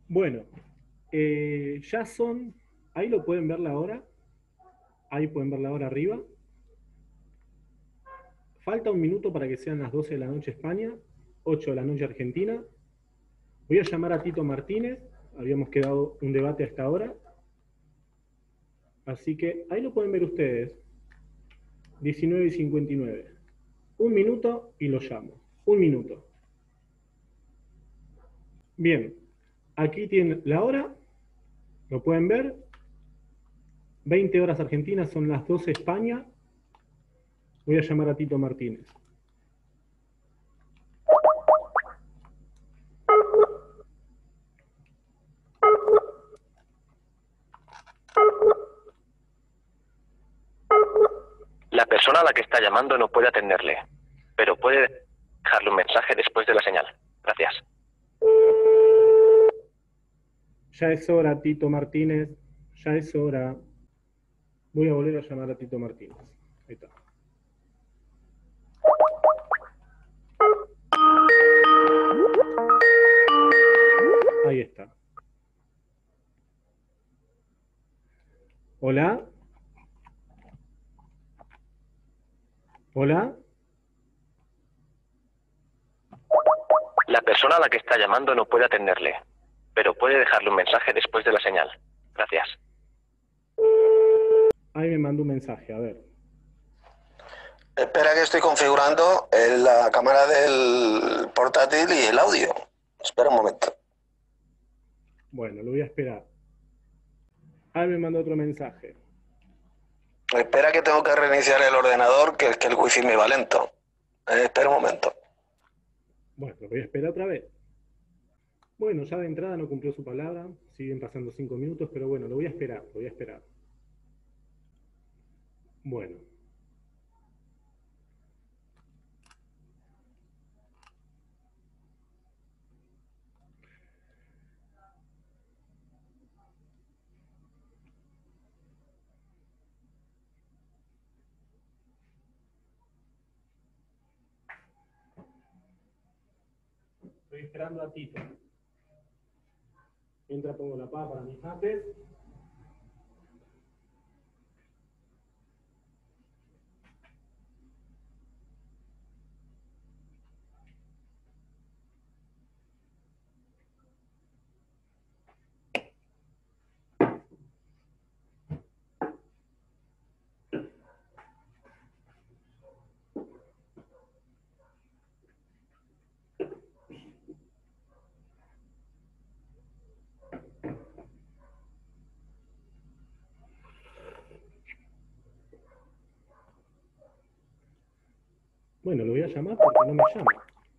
Bueno, ya son, ahí lo pueden ver la hora, ahí pueden ver la hora arriba. Falta un minuto para que sean las 12 de la noche España, 8 de la noche Argentina. Voy a llamar a Tito Martínez, habíamos quedado un debate hasta ahora, así que ahí lo pueden ver ustedes, 19:59. Un minuto y lo llamo, un minuto. Bien, aquí tienen la hora, lo pueden ver, 20 horas Argentina, son las 12 España. Voy a llamar a Tito Martínez. La persona a la que está llamando no puede atenderle, pero puede dejarle un mensaje después de la señal. Gracias. Ya es hora, Tito Martínez, ya es hora. Voy a volver a llamar a Tito Martínez. Ahí está. Ahí está. Hola. Hola. La persona a la que está llamando no puede atenderle, pero puede dejarle un mensaje después de la señal. Gracias. Ahí me mandó un mensaje, a ver. Espera que estoy configurando la cámara del portátil y el audio. Espera un momento. Bueno, lo voy a esperar. Ahí me mandó otro mensaje. Espera que tengo que reiniciar el ordenador, que es que el wifi me va lento. Espera un momento. Bueno, lo voy a esperar otra vez. Bueno, ya de entrada no cumplió su palabra. Siguen pasando 5 minutos, pero bueno, lo voy a esperar, lo voy a esperar. Bueno. Estoy esperando a Tito. Mientras pongo la pava para mis mates. Bueno, lo voy a llamar porque no me llama.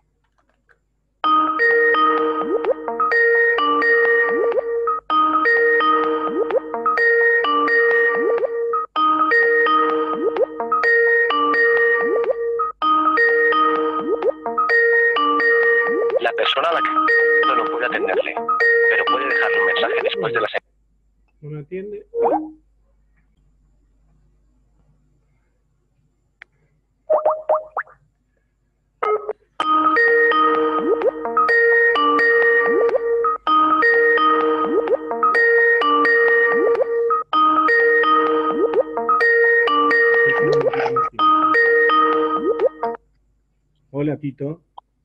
La persona a la que no puede atenderle, pero puede dejarle un mensaje después de la señal. No me atiende. Hola, Tito.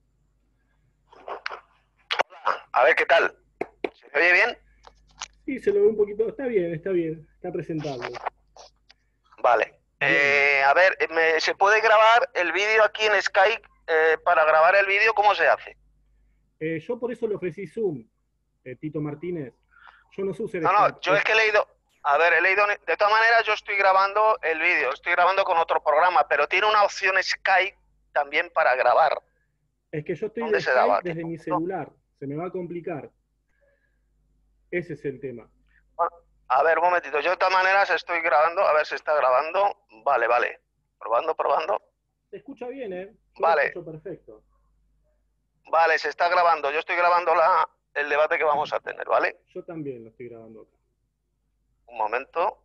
A ver, ¿qué tal? ¿Se me oye bien? Sí, se lo ve un poquito. Está bien, está bien. Está presentable. Vale. A ver, ¿se puede grabar el vídeo aquí en Skype? Para grabar el vídeo, ¿cómo se hace? Yo por eso le ofrecí Zoom, Tito Martínez. Yo no sé usar No, yo es que he leído, de todas maneras yo estoy grabando el vídeo, estoy grabando con otro programa, pero tiene una opción Skype también para grabar. Es que yo estoy ¿Dónde de se daba? Skype desde mi celular. Se me va a complicar. Ese es el tema. Bueno, a ver, un momentito, yo de todas maneras estoy grabando, a ver si está grabando. Vale, vale. Probando. Se escucha bien, ¿eh? Yo Vale. lo escucho perfecto. Vale, se está grabando. Yo estoy grabando el debate que vamos a tener, ¿vale? Yo también lo estoy grabando acá. Un momento.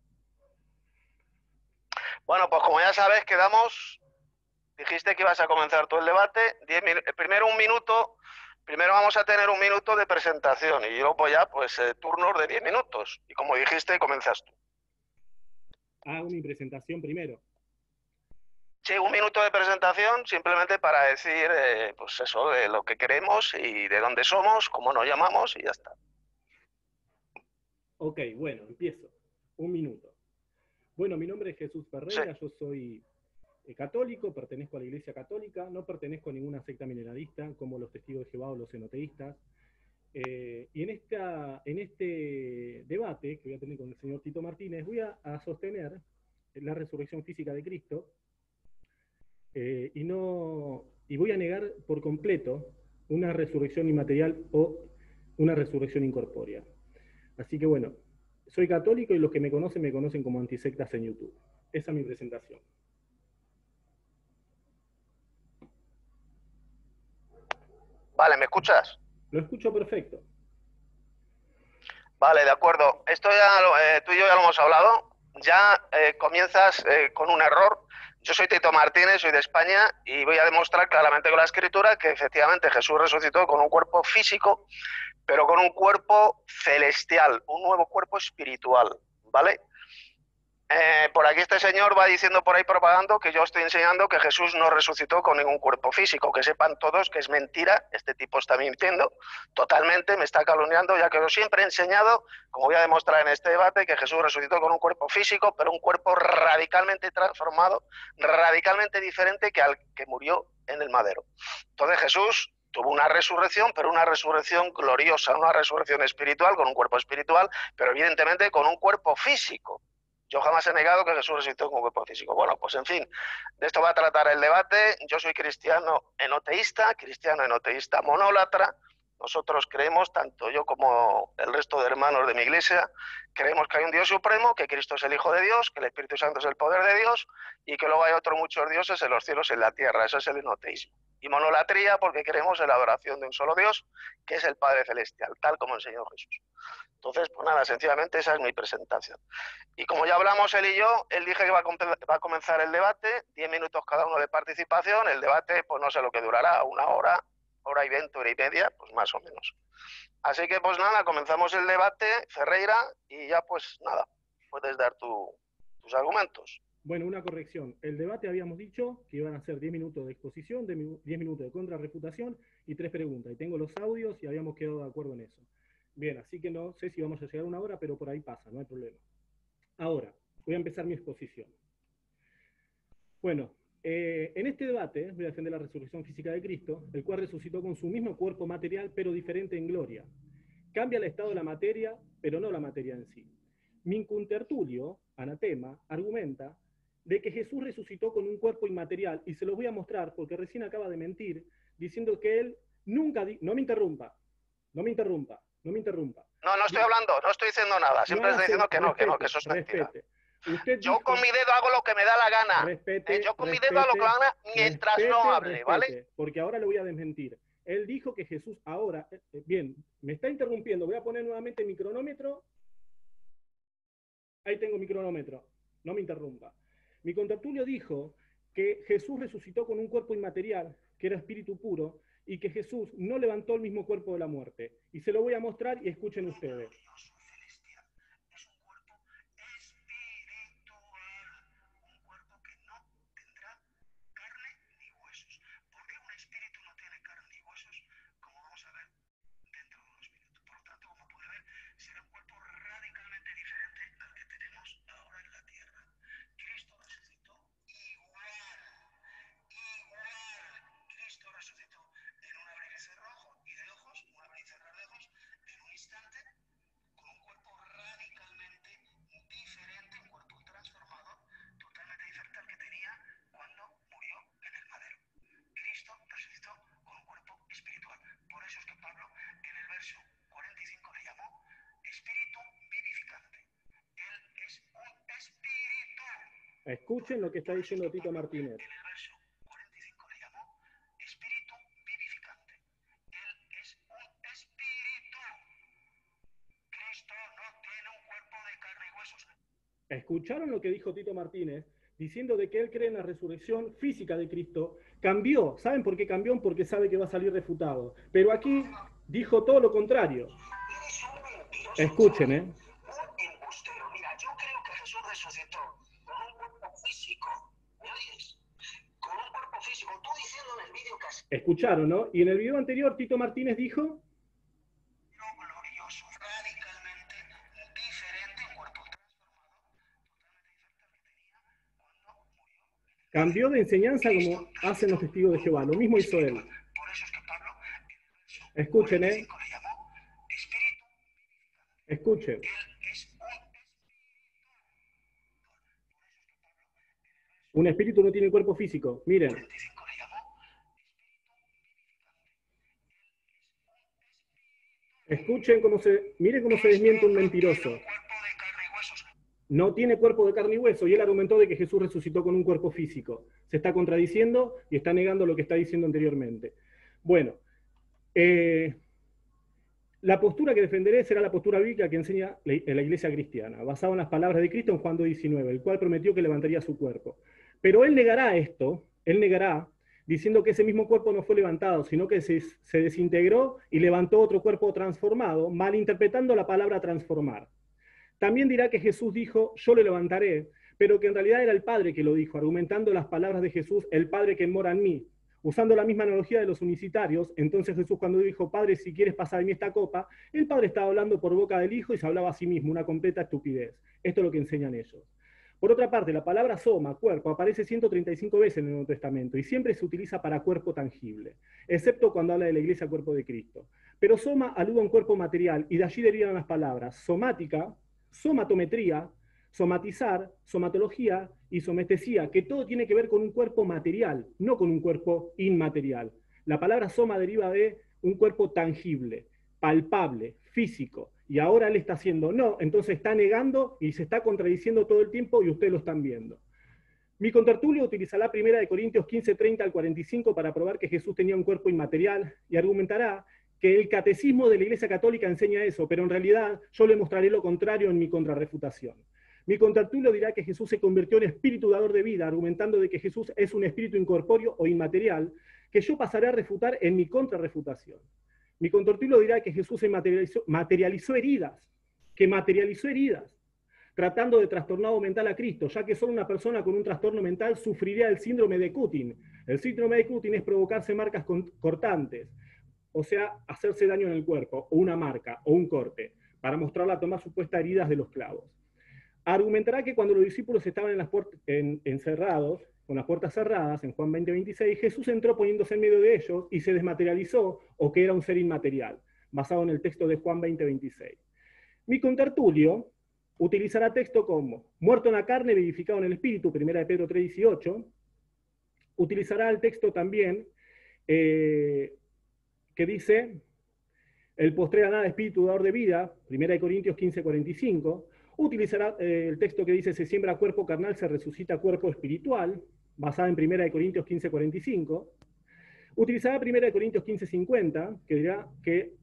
Bueno, pues como ya sabes, dijiste que ibas a comenzar tú el debate. Primero un minuto Primero vamos a tener un minuto de presentación y luego ya, pues, turnos de 10 minutos. Y como dijiste, comienzas tú. Hago mi presentación primero. Sí, un minuto de presentación simplemente para decir, pues eso, de lo que queremos y de dónde somos, cómo nos llamamos y ya está. Ok, bueno, empiezo. Un minuto. Bueno, mi nombre es Jesús Ferreira, yo soy católico, pertenezco a la Iglesia Católica, no pertenezco a ninguna secta milenarista como los Testigos de Jehová o los cenoteístas. Y en este debate que voy a tener con el señor Tito Martínez, voy a sostener la resurrección física de Cristo y voy a negar por completo una resurrección inmaterial o una resurrección incorpórea. Así que bueno, soy católico y los que me conocen como antisectas en YouTube. Esa es mi presentación. Vale, ¿me escuchas? Lo escucho perfecto. Vale, de acuerdo. Esto ya tú y yo ya lo hemos hablado. Ya comienzas con un error. Yo soy Tito Martínez, soy de España y voy a demostrar claramente con la escritura que efectivamente Jesús resucitó con un cuerpo físico, pero con un cuerpo celestial, un nuevo cuerpo espiritual, ¿vale? Por aquí este señor va diciendo por ahí propagando que yo estoy enseñando que Jesús no resucitó con ningún cuerpo físico, que sepan todos que es mentira, este tipo está mintiendo totalmente, me está calumniando, ya que yo siempre he enseñado, como voy a demostrar en este debate, que Jesús resucitó con un cuerpo físico, pero un cuerpo radicalmente transformado, radicalmente diferente que al que murió en el madero. Entonces Jesús tuvo una resurrección, pero una resurrección gloriosa, una resurrección espiritual, con un cuerpo espiritual, pero evidentemente con un cuerpo físico. Yo jamás he negado que Jesús resucitó con cuerpo físico. Bueno, pues en fin, de esto va a tratar el debate. Yo soy cristiano enoteísta monólatra. Nosotros creemos, tanto yo como el resto de hermanos de mi iglesia, creemos que hay un Dios supremo, que Cristo es el Hijo de Dios, que el Espíritu Santo es el poder de Dios y que luego hay otros muchos dioses en los cielos y en la tierra. Eso es el enoteísmo. Y monolatría porque creemos en la adoración de un solo Dios, que es el Padre Celestial, tal como enseñó Jesús. Entonces, pues nada, sencillamente esa es mi presentación. Y como ya hablamos él y yo, él dije que va a comenzar el debate, 10 minutos cada uno de participación, el debate pues no sé lo que durará, una hora, hora y 20, hora y media, pues más o menos. Así que pues nada, comenzamos el debate, Ferreira, y ya pues nada, puedes dar tus argumentos. Bueno, una corrección. El debate habíamos dicho que iban a ser 10 minutos de exposición, 10 minutos de contrarrefutación y 3 preguntas. Y tengo los audios y habíamos quedado de acuerdo en eso. Bien, así que no sé si vamos a llegar a una hora, pero por ahí pasa, no hay problema. Ahora, voy a empezar mi exposición. Bueno, en este debate voy a defender la resurrección física de Cristo, el cual resucitó con su mismo cuerpo material, pero diferente en gloria. Cambia el estado de la materia, pero no la materia en sí. Mi contertulio, anatema, argumenta de que Jesús resucitó con un cuerpo inmaterial, y se los voy a mostrar porque recién acaba de mentir, diciendo que él nunca... No me interrumpa, no me interrumpa, no me interrumpa. No, no estoy hablando, no estoy diciendo nada, siempre estoy diciendo que no, que eso es mentira. Yo con mi dedo hago lo que me da la gana. Yo con mi dedo hago lo que me da la gana mientras no hable, ¿vale? Porque ahora lo voy a desmentir. Él dijo que Jesús ahora... bien, me está interrumpiendo. Voy a poner nuevamente mi cronómetro. Ahí tengo mi cronómetro. No me interrumpa. Mi contertulio dijo que Jesús resucitó con un cuerpo inmaterial, que era espíritu puro, y que Jesús no levantó el mismo cuerpo de la muerte. Y se lo voy a mostrar y escuchen ustedes. Escuchen lo que está diciendo Tito Martínez. ¿Escucharon lo que dijo Tito Martínez? diciendo de que él cree en la resurrección física de Cristo, cambió. ¿Saben por qué cambió? Porque sabe que va a salir refutado. Pero aquí dijo todo lo contrario. Escuchen, ¿eh? Mira, yo creo que Jesús resucitó con un cuerpo físico. ¿Me oyes? Con un cuerpo físico. Tú diciendo en el vídeo que has... Escucharon, ¿no? Y en el video anterior, Tito Martínez dijo... glorioso, radicalmente diferente, un cuerpo transformado, cambió de enseñanza como hacen los testigos de Jehová. Lo mismo hizo él. Por eso es que Pablo, Escuchen, ¿eh? Escuchen. Un espíritu no tiene cuerpo físico. Miren. Escuchen cómo miren cómo se desmiente un mentiroso. No tiene cuerpo de carne y hueso, y él argumentó de que Jesús resucitó con un cuerpo físico. Se está contradiciendo y está negando lo que está diciendo anteriormente. Bueno, la postura que defenderé será la postura bíblica que enseña la Iglesia cristiana, basada en las palabras de Cristo en Juan 2:19, el cual prometió que levantaría su cuerpo. Pero él negará esto, él negará, diciendo que ese mismo cuerpo no fue levantado, sino que se desintegró y levantó otro cuerpo transformado, malinterpretando la palabra transformar. También dirá que Jesús dijo, yo lo levantaré, pero que en realidad era el Padre que lo dijo, argumentando las palabras de Jesús, el Padre que mora en mí. Usando la misma analogía de los unicitarios, entonces Jesús cuando dijo, Padre, si quieres pasar de mí esta copa, el Padre estaba hablando por boca del Hijo y se hablaba a sí mismo, una completa estupidez. Esto es lo que enseñan ellos. Por otra parte, la palabra soma, cuerpo, aparece 135 veces en el Nuevo Testamento y siempre se utiliza para cuerpo tangible, excepto cuando habla de la iglesia cuerpo de Cristo. Pero soma alude a un cuerpo material y de allí derivan las palabras somática, somatometría, somatizar, somatología y somestesía, que todo tiene que ver con un cuerpo material, no con un cuerpo inmaterial. La palabra soma deriva de un cuerpo tangible, palpable, físico, y ahora él está haciendo no, entonces está negando y se está contradiciendo todo el tiempo y ustedes lo están viendo. Mi contertulio utilizará 1 Corintios 15:30 al 45 para probar que Jesús tenía un cuerpo inmaterial y argumentará que el catecismo de la Iglesia Católica enseña eso, pero en realidad yo le mostraré lo contrario en mi contrarrefutación. Mi contertulio dirá que Jesús se convirtió en espíritu dador de vida, argumentando de que Jesús es un espíritu incorpóreo o inmaterial, que yo pasaré a refutar en mi contrarrefutación. Mi contertulio dirá que Jesús se materializó heridas, tratando de trastornado mental a Cristo, ya que solo una persona con un trastorno mental sufriría el síndrome de Cutin. El síndrome de Cutin es provocarse marcas cortantes, o sea, hacerse daño en el cuerpo, o una marca, o un corte, para mostrarla a tomar supuestas heridas de los clavos. Argumentará que cuando los discípulos estaban encerrados, con las puertas cerradas, en Juan 20:26, Jesús entró poniéndose en medio de ellos y se desmaterializó, o que era un ser inmaterial, basado en el texto de Juan 20:26. Mi contertulio utilizará texto como muerto en la carne, vivificado en el espíritu, 1 de Pedro 3:18. Utilizará el texto también que dice el postrer a nada espíritu dador de vida, 1 Corintios 15:45. Utilizará el texto que dice se siembra cuerpo carnal, se resucita cuerpo espiritual, basada en 1 Corintios 15:45. Utilizará 1 Corintios 15:50, que dirá que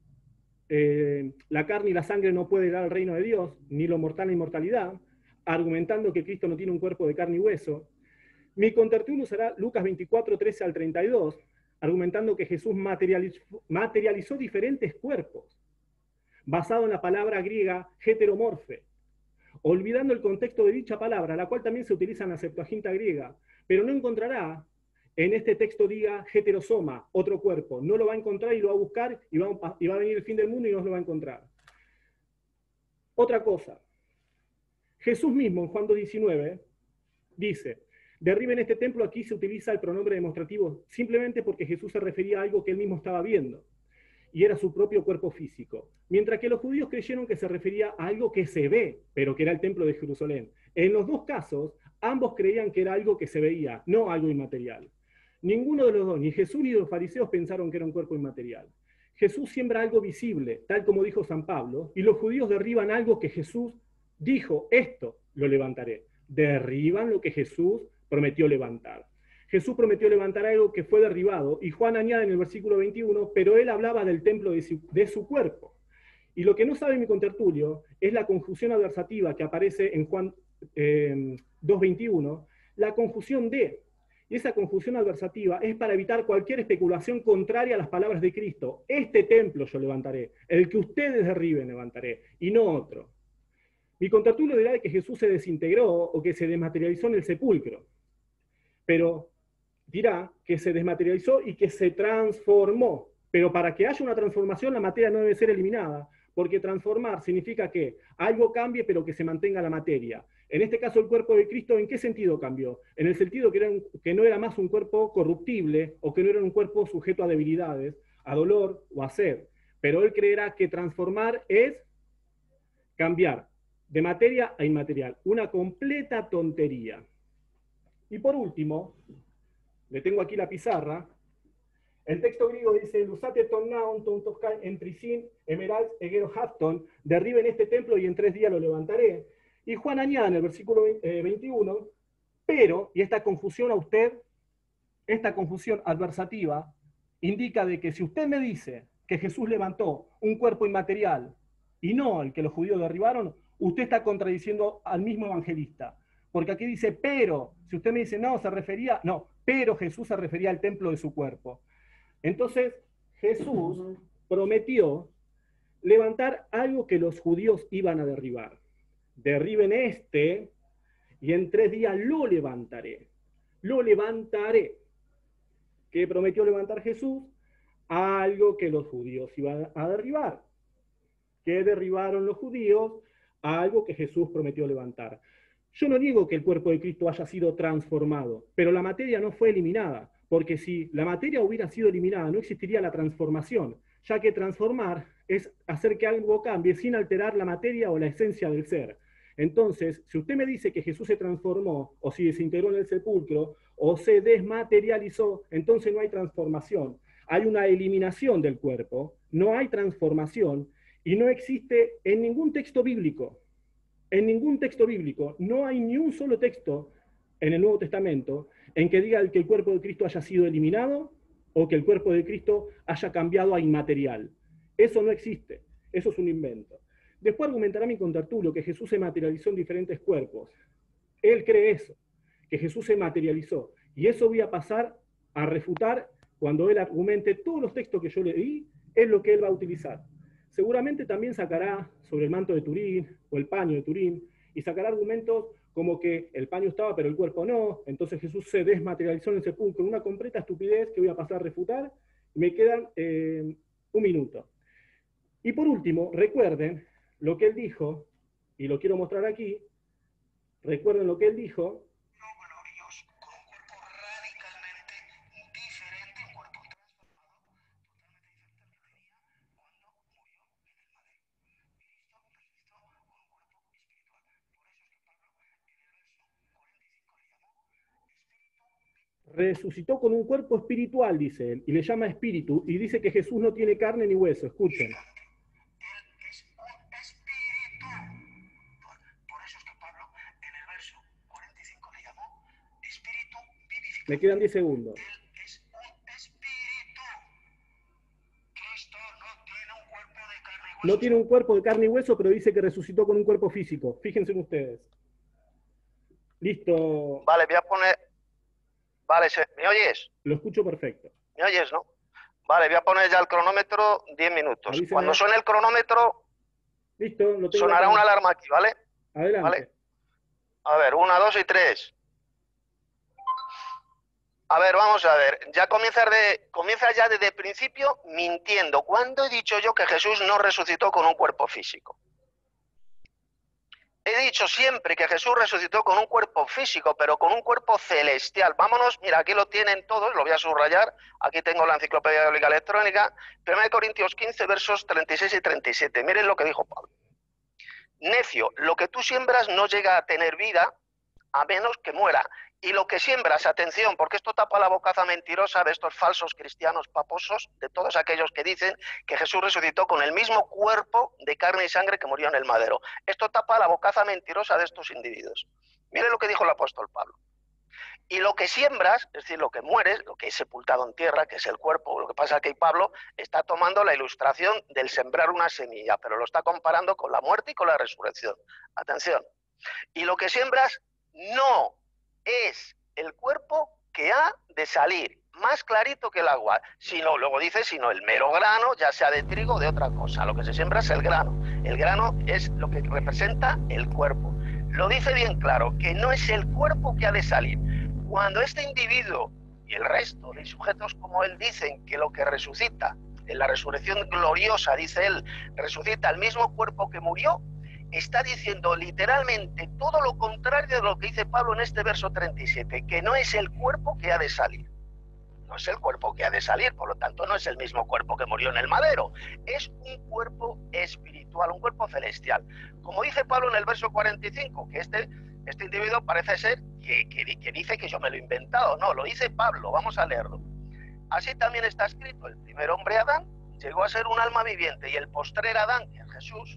la carne y la sangre no puede dar al reino de Dios, ni lo mortal ni inmortalidad, argumentando que Cristo no tiene un cuerpo de carne y hueso. Mi contertulio será Lucas 24:13 al 32, argumentando que Jesús materializó diferentes cuerpos, basado en la palabra griega heteromorfe, olvidando el contexto de dicha palabra, la cual también se utiliza en la Septuaginta griega, pero no encontrará en este texto diga heterosoma, otro cuerpo. No lo va a encontrar y lo va a buscar y va a venir el fin del mundo y no lo va a encontrar. Otra cosa, Jesús mismo en Juan 2:19 dice, derriben este templo, aquí se utiliza el pronombre demostrativo simplemente porque Jesús se refería a algo que él mismo estaba viendo, y era su propio cuerpo físico. Mientras que los judíos creyeron que se refería a algo que se ve, pero que era el templo de Jerusalén. En los dos casos, ambos creían que era algo que se veía, no algo inmaterial. Ninguno de los dos, ni Jesús ni los fariseos, pensaron que era un cuerpo inmaterial. Jesús siembra algo visible, tal como dijo San Pablo, y los judíos derriban algo que Jesús dijo, esto lo levantaré. Derriban lo que Jesús prometió levantar. Jesús prometió levantar algo que fue derribado, y Juan añade en el versículo 21, pero él hablaba del templo de su cuerpo. Y lo que no sabe mi contertulio es la conjunción adversativa que aparece en Juan 2:21, la conjunción de. Y esa conjunción adversativa es para evitar cualquier especulación contraria a las palabras de Cristo. Este templo yo levantaré, el que ustedes derriben levantaré, y no otro. Mi contertulio dirá de que Jesús se desintegró o que se desmaterializó en el sepulcro, pero dirá que se desmaterializó y que se transformó. Pero para que haya una transformación, la materia no debe ser eliminada, porque transformar significa que algo cambie, pero que se mantenga la materia. En este caso, el cuerpo de Cristo, ¿en qué sentido cambió? En el sentido que no era más un cuerpo corruptible, o que no era un cuerpo sujeto a debilidades, a dolor o a sed. Pero él creerá que transformar es cambiar de materia a inmaterial. Una completa tontería. Y por último, le tengo aquí la pizarra. El texto griego dice, Lusate ton naon, ton toskai, entrisin, emerald, egero hafton, derriben este templo y en 3 días lo levantaré. Y Juan añade en el versículo 21, pero, y esta confusión a usted, esta confusión adversativa, indica de que si usted me dice que Jesús levantó un cuerpo inmaterial y no el que los judíos derribaron, usted está contradiciendo al mismo evangelista. Porque aquí dice, pero, si usted me dice, no, se refería, no, pero Jesús se refería al templo de su cuerpo. Entonces, Jesús prometió levantar algo que los judíos iban a derribar. Derriben este, y en 3 días lo levantaré. Lo levantaré. ¿Qué prometió levantar Jesús? Algo que los judíos iban a derribar. ¿Qué derribaron los judíos? Algo que Jesús prometió levantar. Yo no niego que el cuerpo de Cristo haya sido transformado, pero la materia no fue eliminada, porque si la materia hubiera sido eliminada, no existiría la transformación, ya que transformar es hacer que algo cambie sin alterar la materia o la esencia del ser. Entonces, si usted me dice que Jesús se transformó, o si desintegró en el sepulcro, o se desmaterializó, entonces no hay transformación. Hay una eliminación del cuerpo, no hay transformación, y no existe en ningún texto bíblico. En ningún texto bíblico, no hay ni un solo texto en el Nuevo Testamento en que diga que el cuerpo de Cristo haya sido eliminado o que el cuerpo de Cristo haya cambiado a inmaterial. Eso no existe, eso es un invento. Después argumentará mi contertulio que Jesús se materializó en diferentes cuerpos. Él cree eso, que Jesús se materializó. Y eso voy a pasar a refutar cuando él argumente todos los textos que yo le di, es lo que él va a utilizar. Seguramente también sacará sobre el manto de Turín o el paño de Turín, y sacará argumentos como que el paño estaba pero el cuerpo no, entonces Jesús se desmaterializó en el sepulcro, una completa estupidez que voy a pasar a refutar. Me quedan 1 minuto. Y por último, recuerden lo que él dijo, y lo quiero mostrar aquí, recuerden lo que él dijo. Resucitó con un cuerpo espiritual, dice él, y le llama espíritu, y dice que Jesús no tiene carne ni hueso. Escuchen. Él es un espíritu. Por eso es que Pablo en el verso 45 le llamó espíritu vivificador. Me quedan 10 segundos. Él es un espíritu. Cristo no tiene un cuerpo de carne y hueso. No tiene un cuerpo de carne y hueso, pero dice que resucitó con un cuerpo físico. Fíjense ustedes. Listo. Vale, voy a poner... Vale, ¿me oyes? Lo escucho perfecto. ¿Me oyes, no? Vale, voy a poner ya el cronómetro 10 minutos. Avíseme. Cuando suene el cronómetro, Listo, lo tengo sonará acá. una alarma aquí, ¿vale? Adelante. ¿Vale? A ver, 1, 2 y 3. A ver, vamos a ver. Ya comienza ya desde el principio mintiendo. ¿Cuándo he dicho yo que Jesús no resucitó con un cuerpo físico? He dicho siempre que Jesús resucitó con un cuerpo físico, pero con un cuerpo celestial. Vámonos, mira, aquí lo tienen todos, lo voy a subrayar. Aquí tengo la enciclopedia bíblica electrónica. 1 Corintios 15, versos 36 y 37. Miren lo que dijo Pablo. Necio, lo que tú siembras no llega a tener vida a menos que muera. Y lo que siembras, atención, porque esto tapa la bocaza mentirosa de estos falsos cristianos paposos, de todos aquellos que dicen que Jesús resucitó con el mismo cuerpo de carne y sangre que murió en el madero. Esto tapa la bocaza mentirosa de estos individuos. Miren lo que dijo el apóstol Pablo. Y lo que siembras, es decir, lo que mueres, lo que es sepultado en tierra, que es el cuerpo, lo que pasa es que Pablo está tomando la ilustración del sembrar una semilla, pero lo está comparando con la muerte y con la resurrección. Atención. Y lo que siembras no es el cuerpo que ha de salir, más clarito que el agua. Si no, luego dice, sino el mero grano, ya sea de trigo o de otra cosa. Lo que se siembra es el grano. El grano es lo que representa el cuerpo. Lo dice bien claro, que no es el cuerpo que ha de salir. Cuando este individuo y el resto de sujetos como él dicen que lo que resucita, en la resurrección gloriosa, dice él, resucita el mismo cuerpo que murió, está diciendo literalmente todo lo contrario de lo que dice Pablo en este verso 37, que no es el cuerpo que ha de salir. No es el cuerpo que ha de salir, por lo tanto no es el mismo cuerpo que murió en el madero, es un cuerpo espiritual, un cuerpo celestial. Como dice Pablo en el verso 45, que este individuo parece ser que dice que yo me lo he inventado. No, lo dice Pablo, vamos a leerlo. Así también está escrito, el primer hombre Adán llegó a ser un alma viviente y el postrer Adán, que es Jesús,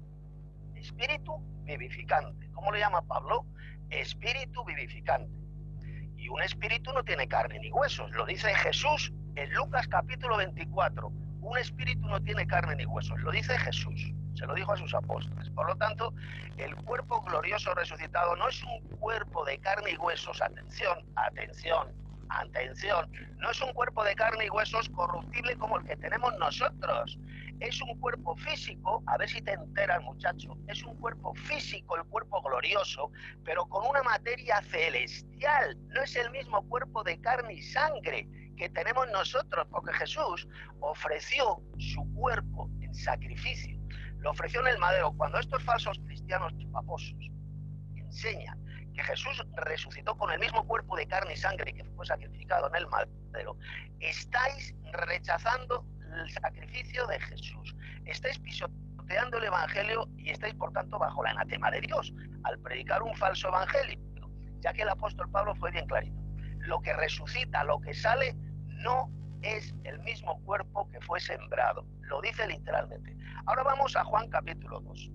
espíritu vivificante. ¿Cómo lo llama Pablo? Espíritu vivificante. Y un espíritu no tiene carne ni huesos. Lo dice Jesús en Lucas capítulo 24. Un espíritu no tiene carne ni huesos. Lo dice Jesús. Se lo dijo a sus apóstoles. Por lo tanto, el cuerpo glorioso resucitado no es un cuerpo de carne y huesos. Atención, atención, atención. No es un cuerpo de carne y huesos corruptible como el que tenemos nosotros. Es un cuerpo físico, a ver si te enteras, muchacho, es un cuerpo físico, el cuerpo glorioso, pero con una materia celestial. No es el mismo cuerpo de carne y sangre que tenemos nosotros, porque Jesús ofreció su cuerpo en sacrificio. Lo ofreció en el madero. Cuando estos falsos cristianos paposos enseñan que Jesús resucitó con el mismo cuerpo de carne y sangre que fue sacrificado en el madero, estáis rechazando el sacrificio de Jesús, estáis pisoteando el evangelio y estáis por tanto bajo la anatema de Dios al predicar un falso evangelio, ya que el apóstol Pablo fue bien clarito: lo que resucita, lo que sale, no es el mismo cuerpo que fue sembrado, lo dice literalmente. Ahora vamos a Juan capítulo 2.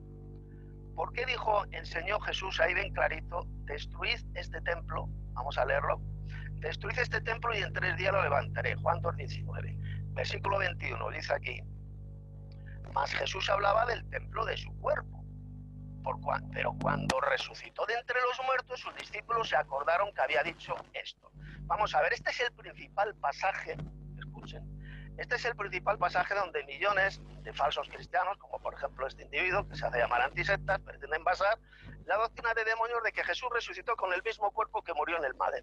¿Por qué enseñó Jesús ahí bien clarito: destruid este templo? Vamos a leerlo. Destruid este templo y en 3 días lo levantaré. Juan 2:19. Versículo 21 dice aquí: mas Jesús hablaba del templo de su cuerpo. Pero cuando resucitó de entre los muertos, sus discípulos se acordaron que había dicho esto. Vamos a ver, este es el principal pasaje, escuchen, este es el principal pasaje donde millones de falsos cristianos, como por ejemplo este individuo que se hace llamar antisectas, pretenden basar la doctrina de demonios de que Jesús resucitó con el mismo cuerpo que murió en el madero.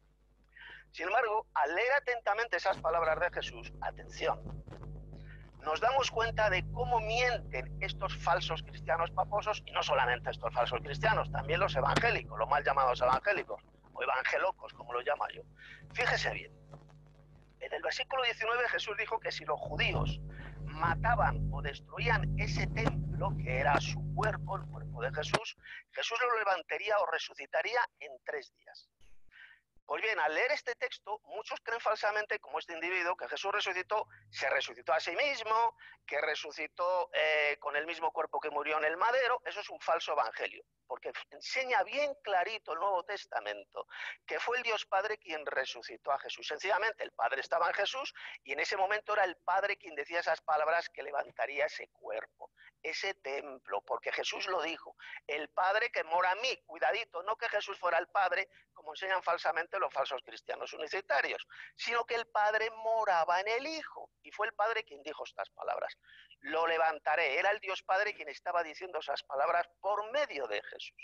Sin embargo, al leer atentamente esas palabras de Jesús, atención, nos damos cuenta de cómo mienten estos falsos cristianos paposos, y no solamente estos falsos cristianos, también los evangélicos, los mal llamados evangélicos, o evangelocos, como lo llamo yo. Fíjese bien, en el versículo 19 Jesús dijo que si los judíos mataban o destruían ese templo, que era su cuerpo, el cuerpo de Jesús, Jesús lo levantaría o resucitaría en 3 días. Pues bien, al leer este texto, muchos creen falsamente, como este individuo, que Jesús resucitó, se resucitó a sí mismo, que resucitó con el mismo cuerpo que murió en el madero. Eso es un falso evangelio, porque enseña bien clarito el Nuevo Testamento que fue el Dios Padre quien resucitó a Jesús. Sencillamente, el Padre estaba en Jesús y en ese momento era el Padre quien decía esas palabras que levantaría ese cuerpo, ese templo, porque Jesús lo dijo: el Padre que mora en mí. Cuidadito, no que Jesús fuera el Padre, como enseñan falsamente los falsos cristianos unicitarios, sino que el Padre moraba en el Hijo, y fue el Padre quien dijo estas palabras: lo levantaré. Era el Dios Padre quien estaba diciendo esas palabras por medio de Jesús.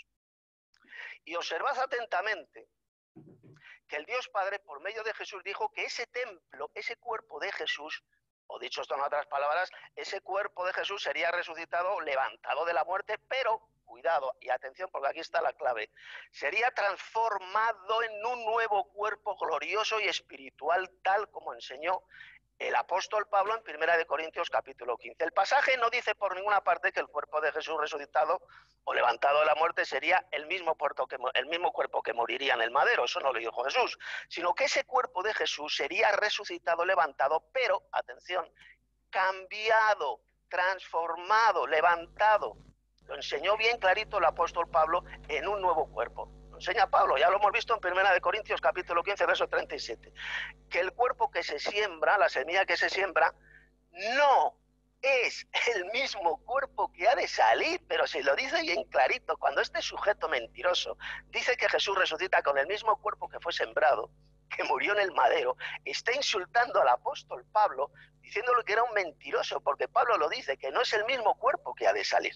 Y observad atentamente que el Dios Padre por medio de Jesús dijo que ese templo, ese cuerpo de Jesús, o dicho esto en otras palabras, ese cuerpo de Jesús sería resucitado, levantado de la muerte, pero cuidado y atención, porque aquí está la clave: sería transformado en un nuevo cuerpo glorioso y espiritual, tal como enseñó el apóstol Pablo en 1 Corintios capítulo 15. El pasaje no dice por ninguna parte que el cuerpo de Jesús resucitado o levantado de la muerte sería el mismo cuerpo que moriría en el madero. Eso no lo dijo Jesús, sino que ese cuerpo de Jesús sería resucitado, levantado, pero, atención, cambiado, transformado, levantado. Lo enseñó bien clarito el apóstol Pablo en un nuevo cuerpo. Lo enseña Pablo, ya lo hemos visto en 1 Corintios capítulo 15, verso 37. Que el cuerpo que se siembra, la semilla que se siembra, no es el mismo cuerpo que ha de salir, pero se lo dice bien clarito. Cuando este sujeto mentiroso dice que Jesús resucita con el mismo cuerpo que fue sembrado, que murió en el madero, está insultando al apóstol Pablo, diciéndole que era un mentiroso, porque Pablo lo dice, que no es el mismo cuerpo que ha de salir.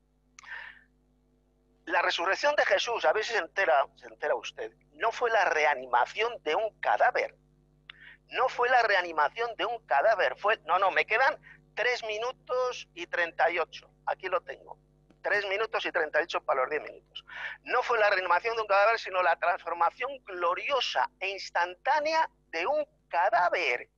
La resurrección de Jesús, a veces se entera usted, no fue la reanimación de un cadáver. No fue la reanimación de un cadáver, no, me quedan 3 minutos y 38. Aquí lo tengo. 3 minutos y 38 para los 10 minutos. No fue la reanimación de un cadáver, sino la transformación gloriosa e instantánea de un cadáver.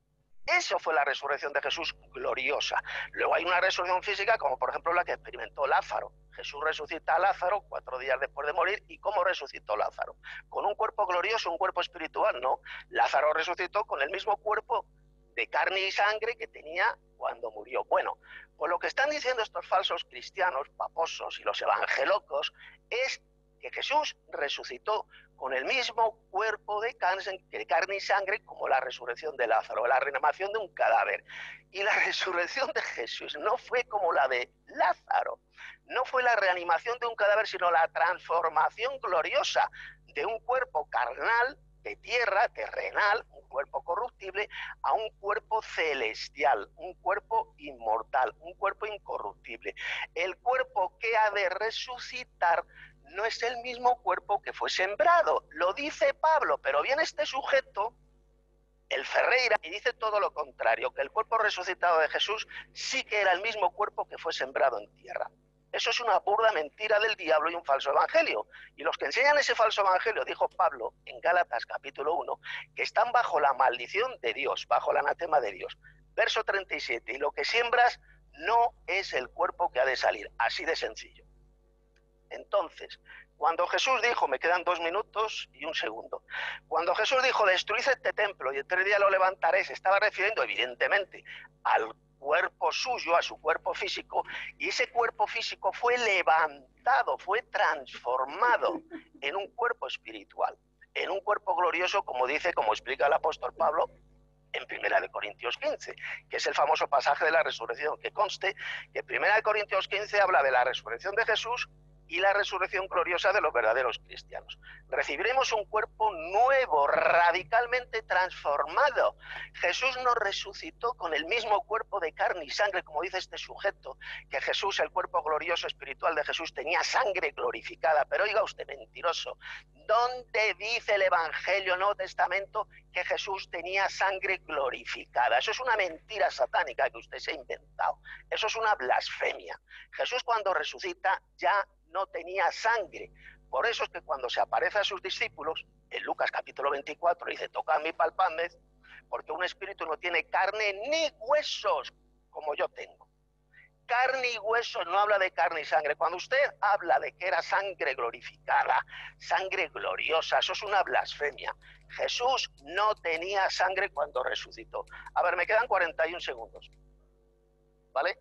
Eso fue la resurrección de Jesús gloriosa. Luego hay una resurrección física, como por ejemplo la que experimentó Lázaro. Jesús resucita a Lázaro 4 días después de morir. ¿Y cómo resucitó Lázaro? ¿Con un cuerpo glorioso, un cuerpo espiritual? No. Lázaro resucitó con el mismo cuerpo de carne y sangre que tenía cuando murió. Bueno, pues lo que están diciendo estos falsos cristianos, paposos y los evangelocos, es que Jesús resucitó con el mismo cuerpo de carne y sangre como la resurrección de Lázaro, la reanimación de un cadáver. Y la resurrección de Jesús no fue como la de Lázaro, no fue la reanimación de un cadáver, sino la transformación gloriosa de un cuerpo carnal, de tierra, terrenal, un cuerpo corruptible, a un cuerpo celestial, un cuerpo inmortal, un cuerpo incorruptible. El cuerpo que ha de resucitar no es el mismo cuerpo que fue sembrado, lo dice Pablo, pero viene este sujeto, el Ferreira, y dice todo lo contrario, que el cuerpo resucitado de Jesús sí que era el mismo cuerpo que fue sembrado en tierra. Eso es una burda mentira del diablo y un falso evangelio. Y los que enseñan ese falso evangelio, dijo Pablo en Gálatas capítulo 1, que están bajo la maldición de Dios, bajo el anatema de Dios. Verso 37, y lo que siembras no es el cuerpo que ha de salir, así de sencillo. Entonces, cuando Jesús dijo, me quedan 2 minutos y 1 segundo, cuando Jesús dijo, destruid este templo y en 3 días lo levantaré, se estaba refiriendo evidentemente al cuerpo suyo, a su cuerpo físico, y ese cuerpo físico fue levantado, fue transformado en un cuerpo espiritual, en un cuerpo glorioso, como dice, como explica el apóstol Pablo en 1 Corintios 15, que es el famoso pasaje de la resurrección, que conste que 1 Corintios 15 habla de la resurrección de Jesús y la resurrección gloriosa de los verdaderos cristianos. Recibiremos un cuerpo nuevo, radicalmente transformado. Jesús nos resucitó con el mismo cuerpo de carne y sangre, como dice este sujeto, que Jesús, el cuerpo glorioso espiritual de Jesús, tenía sangre glorificada. Pero oiga usted, mentiroso, ¿dónde dice el Evangelio Nuevo Testamento que Jesús tenía sangre glorificada? Eso es una mentira satánica que usted se ha inventado. Eso es una blasfemia. Jesús cuando resucita ya no tenía sangre. Por eso es que cuando se aparece a sus discípulos, en Lucas capítulo 24, dice, tocadme y palpadme, porque un espíritu no tiene carne ni huesos, como yo tengo. Carne y huesos, no habla de carne y sangre. Cuando usted habla de que era sangre glorificada, sangre gloriosa, eso es una blasfemia. Jesús no tenía sangre cuando resucitó. A ver, me quedan 41 segundos. ¿Vale?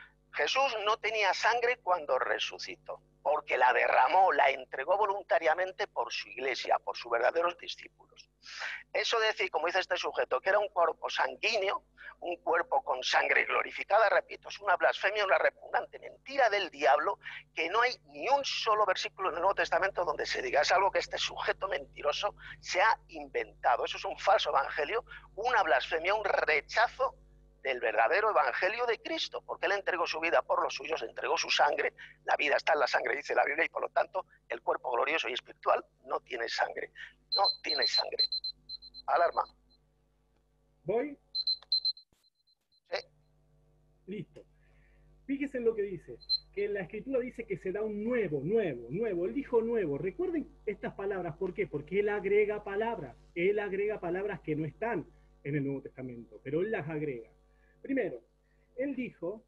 Jesús no tenía sangre cuando resucitó, porque la derramó, la entregó voluntariamente por su iglesia, por sus verdaderos discípulos. Eso decir, como dice este sujeto, que era un cuerpo sanguíneo, un cuerpo con sangre glorificada, repito, es una blasfemia, una repugnante mentira del diablo, que no hay ni un solo versículo en el Nuevo Testamento donde se diga, es algo que este sujeto mentiroso se ha inventado. Eso es un falso evangelio, una blasfemia, un rechazo del verdadero evangelio de Cristo, porque él entregó su vida por los suyos, entregó su sangre, la vida está en la sangre, dice la Biblia, y por lo tanto el cuerpo glorioso y espiritual no tiene sangre, no tiene sangre. Alarma. ¿Voy? Sí. Listo. Fíjese en lo que dice, que la Escritura dice que se da un nuevo. Él dijo nuevo. Recuerden estas palabras, ¿por qué? Porque él agrega palabras que no están en el Nuevo Testamento, pero él las agrega. Primero, él dijo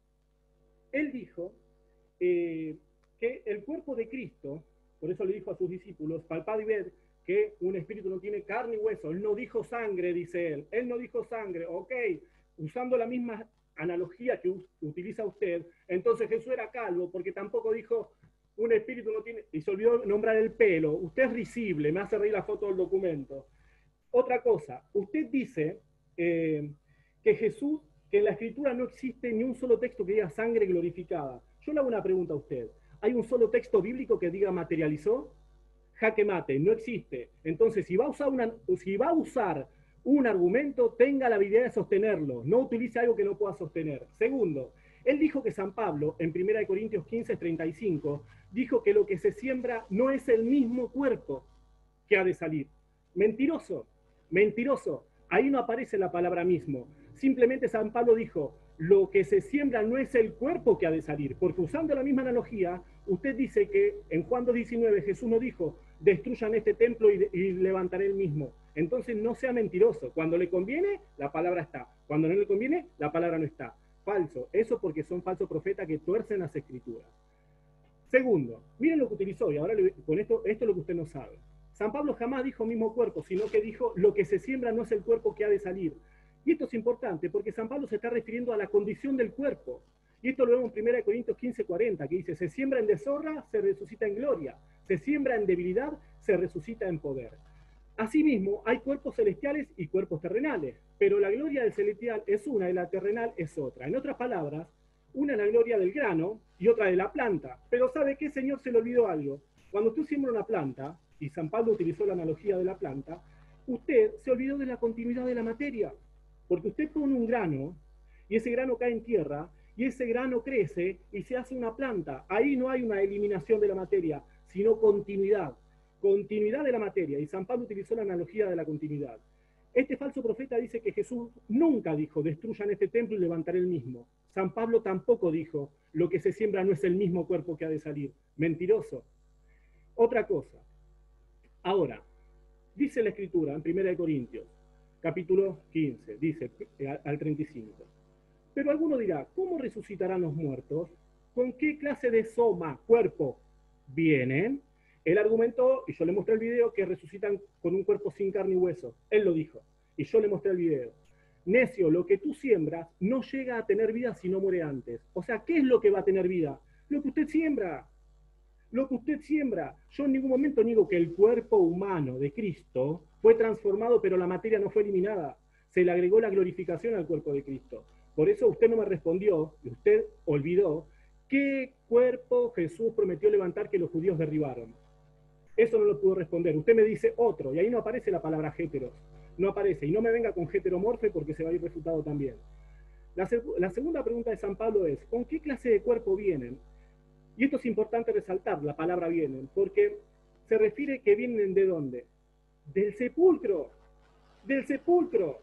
que el cuerpo de Cristo, por eso le dijo a sus discípulos, palpad y ved que un espíritu no tiene carne y hueso. Él no dijo sangre, dice él no dijo sangre, ok, usando la misma analogía que utiliza usted, entonces Jesús era calvo, porque tampoco dijo un espíritu no tiene, y se olvidó nombrar el pelo. Usted es risible, me hace reír la foto del documento. Otra cosa, usted dice que que en la Escritura no existe ni un solo texto que diga sangre glorificada. Yo le hago una pregunta a usted. ¿Hay un solo texto bíblico que diga materializó? Jaque mate, no existe. Entonces, si va a usar un argumento, tenga la habilidad de sostenerlo. No utilice algo que no pueda sostener. Segundo, él dijo que San Pablo, en 1 Corintios 15:35, dijo que lo que se siembra no es el mismo cuerpo que ha de salir. Mentiroso, mentiroso. Ahí no aparece la palabra mismo. Simplemente San Pablo dijo, lo que se siembra no es el cuerpo que ha de salir, porque usando la misma analogía, usted dice que en Juan 2:19 Jesús no dijo, destruyan este templo y levantaré el mismo. Entonces no sea mentiroso. Cuando le conviene, la palabra está. Cuando no le conviene, la palabra no está. Falso. Eso porque son falsos profetas que tuercen las escrituras. Segundo, miren lo que utilizó, y ahora con esto es lo que usted no sabe. San Pablo jamás dijo mismo cuerpo, sino que dijo, lo que se siembra no es el cuerpo que ha de salir. Y esto es importante porque San Pablo se está refiriendo a la condición del cuerpo. Y esto lo vemos en 1 Corintios 15:40, que dice, se siembra en deshonra, se resucita en gloria. Se siembra en debilidad, se resucita en poder. Asimismo, hay cuerpos celestiales y cuerpos terrenales, pero la gloria del celestial es una y la terrenal es otra. En otras palabras, una es la gloria del grano y otra de la planta. Pero ¿sabe qué, señor? Se le olvidó algo. Cuando tú siembra una planta, y San Pablo utilizó la analogía de la planta, usted se olvidó de la continuidad de la materia. Porque usted pone un grano, y ese grano cae en tierra, y ese grano crece y se hace una planta. Ahí no hay una eliminación de la materia, sino continuidad. Continuidad de la materia. Y San Pablo utilizó la analogía de la continuidad. Este falso profeta dice que Jesús nunca dijo, destruyan este templo y levantaré el mismo. San Pablo tampoco dijo, lo que se siembra no es el mismo cuerpo que ha de salir. Mentiroso. Otra cosa. Ahora, dice la Escritura en 1 Corintios, capítulo 15, dice al 35. Pero alguno dirá, ¿cómo resucitarán los muertos? ¿Con qué clase de soma, cuerpo, vienen? Él argumentó, y yo le mostré el video, que resucitan con un cuerpo sin carne y hueso. Él lo dijo, y yo le mostré el video. Necio, lo que tú siembras no llega a tener vida si no muere antes. O sea, ¿qué es lo que va a tener vida? Lo que usted siembra. Lo que usted siembra. Yo en ningún momento niego que el cuerpo humano de Cristo fue transformado, pero la materia no fue eliminada. Se le agregó la glorificación al cuerpo de Cristo. Por eso usted no me respondió, y usted olvidó, ¿qué cuerpo Jesús prometió levantar que los judíos derribaron? Eso no lo pudo responder. Usted me dice otro, y ahí no aparece la palabra géteros. No aparece. Y no me venga con heteromorfe porque se va a ir refutado también. La segunda pregunta de San Pablo es, ¿con qué clase de cuerpo vienen? Y esto es importante resaltar, la palabra vienen, porque se refiere que vienen ¿de dónde? Del sepulcro. Del sepulcro.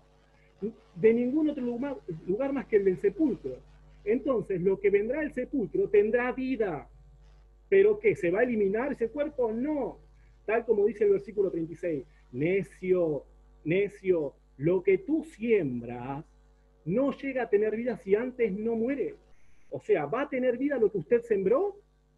De ningún otro lugar más que el del sepulcro. Entonces, lo que vendrá del sepulcro tendrá vida. ¿Pero qué? ¿Se va a eliminar ese cuerpo? No. Tal como dice el versículo 36. Necio, necio, lo que tú siembras no llega a tener vida si antes no muere. O sea, ¿va a tener vida lo que usted sembró?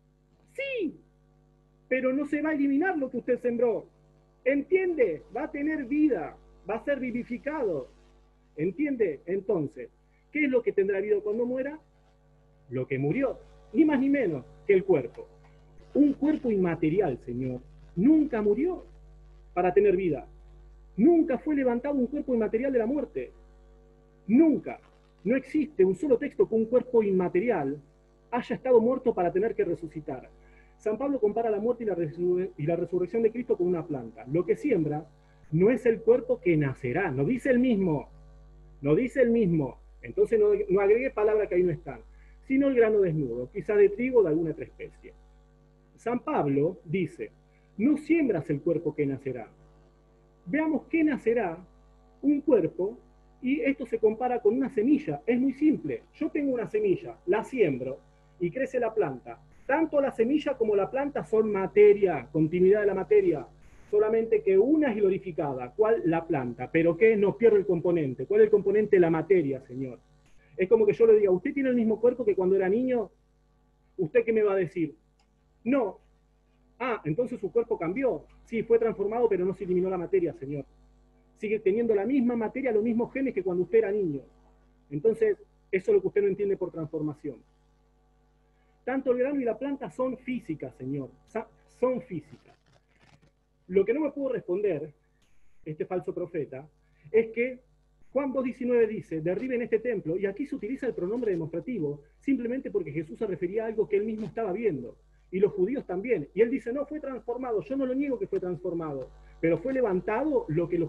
Sí, pero no se va a eliminar lo que usted sembró. ¿Entiende? Va a tener vida, va a ser vivificado. ¿Entiende? Entonces, ¿qué es lo que tendrá vida cuando muera? Lo que murió, ni más ni menos que el cuerpo. Un cuerpo inmaterial, Señor, nunca murió para tener vida. Nunca fue levantado un cuerpo inmaterial de la muerte. Nunca. No existe un solo texto que un cuerpo inmaterial haya estado muerto para tener que resucitar. San Pablo compara la muerte y la resurrección de Cristo con una planta. Lo que siembra no es el cuerpo que nacerá, no dice el mismo. No dice el mismo. Entonces no agregue palabras que ahí no están, sino el grano desnudo, quizá de trigo o de alguna otra especie. San Pablo dice, no siembras el cuerpo que nacerá. Veamos qué nacerá un cuerpo, y esto se compara con una semilla. Es muy simple. Yo tengo una semilla, la siembro y crece la planta. Tanto la semilla como la planta son materia, continuidad de la materia. Solamente que una es glorificada. ¿Cuál? La planta. ¿Pero qué? No pierde el componente. ¿Cuál es el componente? La materia, Señor. Es como que yo le diga, ¿usted tiene el mismo cuerpo que cuando era niño? ¿Usted qué me va a decir? No. Ah, entonces su cuerpo cambió. Sí, fue transformado, pero no se eliminó la materia, Señor. Sigue teniendo la misma materia, los mismos genes que cuando usted era niño. Entonces, eso es lo que usted no entiende por transformación. Tanto el grano y la planta son físicas, Señor. Son físicas. Lo que no me pudo responder este falso profeta es que Juan 2:19 dice, derriben este templo, y aquí se utiliza el pronombre demostrativo, simplemente porque Jesús se refería a algo que él mismo estaba viendo, y los judíos también. Y él dice, no, fue transformado, yo no lo niego que fue transformado, pero fue levantado lo que los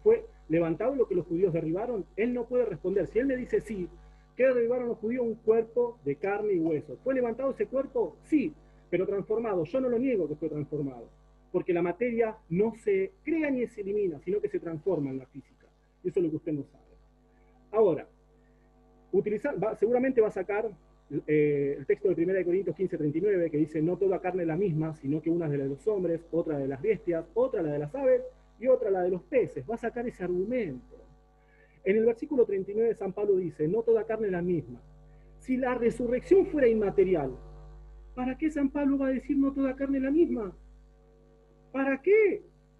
judíos derribaron. Él no puede responder. Si él me dice sí, ¿qué derribaron los judíos? Un cuerpo de carne y hueso. ¿Fue levantado ese cuerpo? Sí, pero transformado. Yo no lo niego que fue transformado, porque la materia no se crea ni se elimina, sino que se transforma en la física. Eso es lo que usted no sabe. Ahora, seguramente va a sacar el texto de 1 Corintios 15:39, que dice, no toda carne es la misma, sino que una es de la de los hombres, otra de las bestias, otra la de las aves, y otra la de los peces. Va a sacar ese argumento. En el versículo 39 San Pablo dice, no toda carne es la misma. Si la resurrección fuera inmaterial, ¿para qué San Pablo va a decir no toda carne es la misma? ¿Para qué?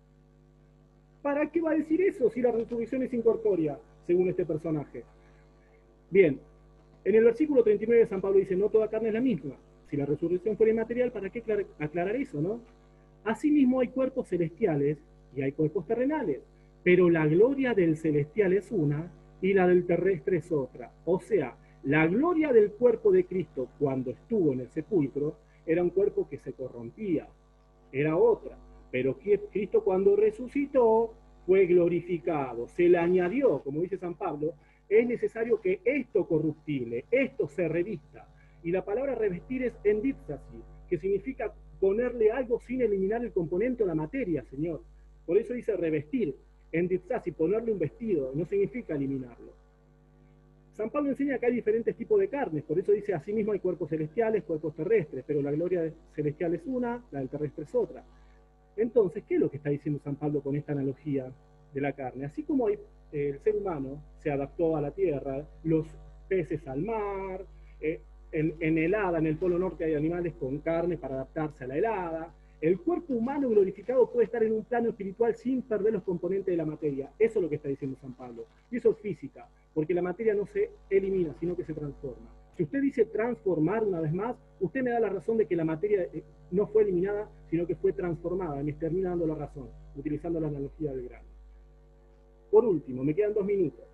¿Para qué va a decir eso si la resurrección es incorpórea, según este personaje? Bien, en el versículo 39 San Pablo dice, no toda carne es la misma. Si la resurrección fuera inmaterial, ¿para qué aclarar eso, no? Asimismo hay cuerpos celestiales y hay cuerpos terrenales, pero la gloria del celestial es una y la del terrestre es otra. O sea, la gloria del cuerpo de Cristo cuando estuvo en el sepulcro era un cuerpo que se corrompía, era otra. Pero Cristo cuando resucitó fue glorificado, se le añadió, como dice San Pablo, es necesario que esto corruptible, esto se revista. Y la palabra revestir es endipsasi, que significa ponerle algo sin eliminar el componente o la materia, Señor. Por eso dice revestir, endipsasi, ponerle un vestido, no significa eliminarlo. San Pablo enseña que hay diferentes tipos de carnes, por eso dice, asimismo hay cuerpos celestiales, cuerpos terrestres, pero la gloria celestial es una, la del terrestre es otra. Entonces, ¿qué es lo que está diciendo San Pablo con esta analogía de la carne? Así como el ser humano se adaptó a la tierra, los peces al mar, en helada, en el Polo Norte hay animales con carne para adaptarse a la helada. El cuerpo humano glorificado puede estar en un plano espiritual sin perder los componentes de la materia. Eso es lo que está diciendo San Pablo. Y eso es física, porque la materia no se elimina, sino que se transforma. Si usted dice transformar una vez más, usted me da la razón de que la materia no fue eliminada, sino que fue transformada. Me termina dando la razón, utilizando la analogía del grano. Por último, me quedan 2 minutos.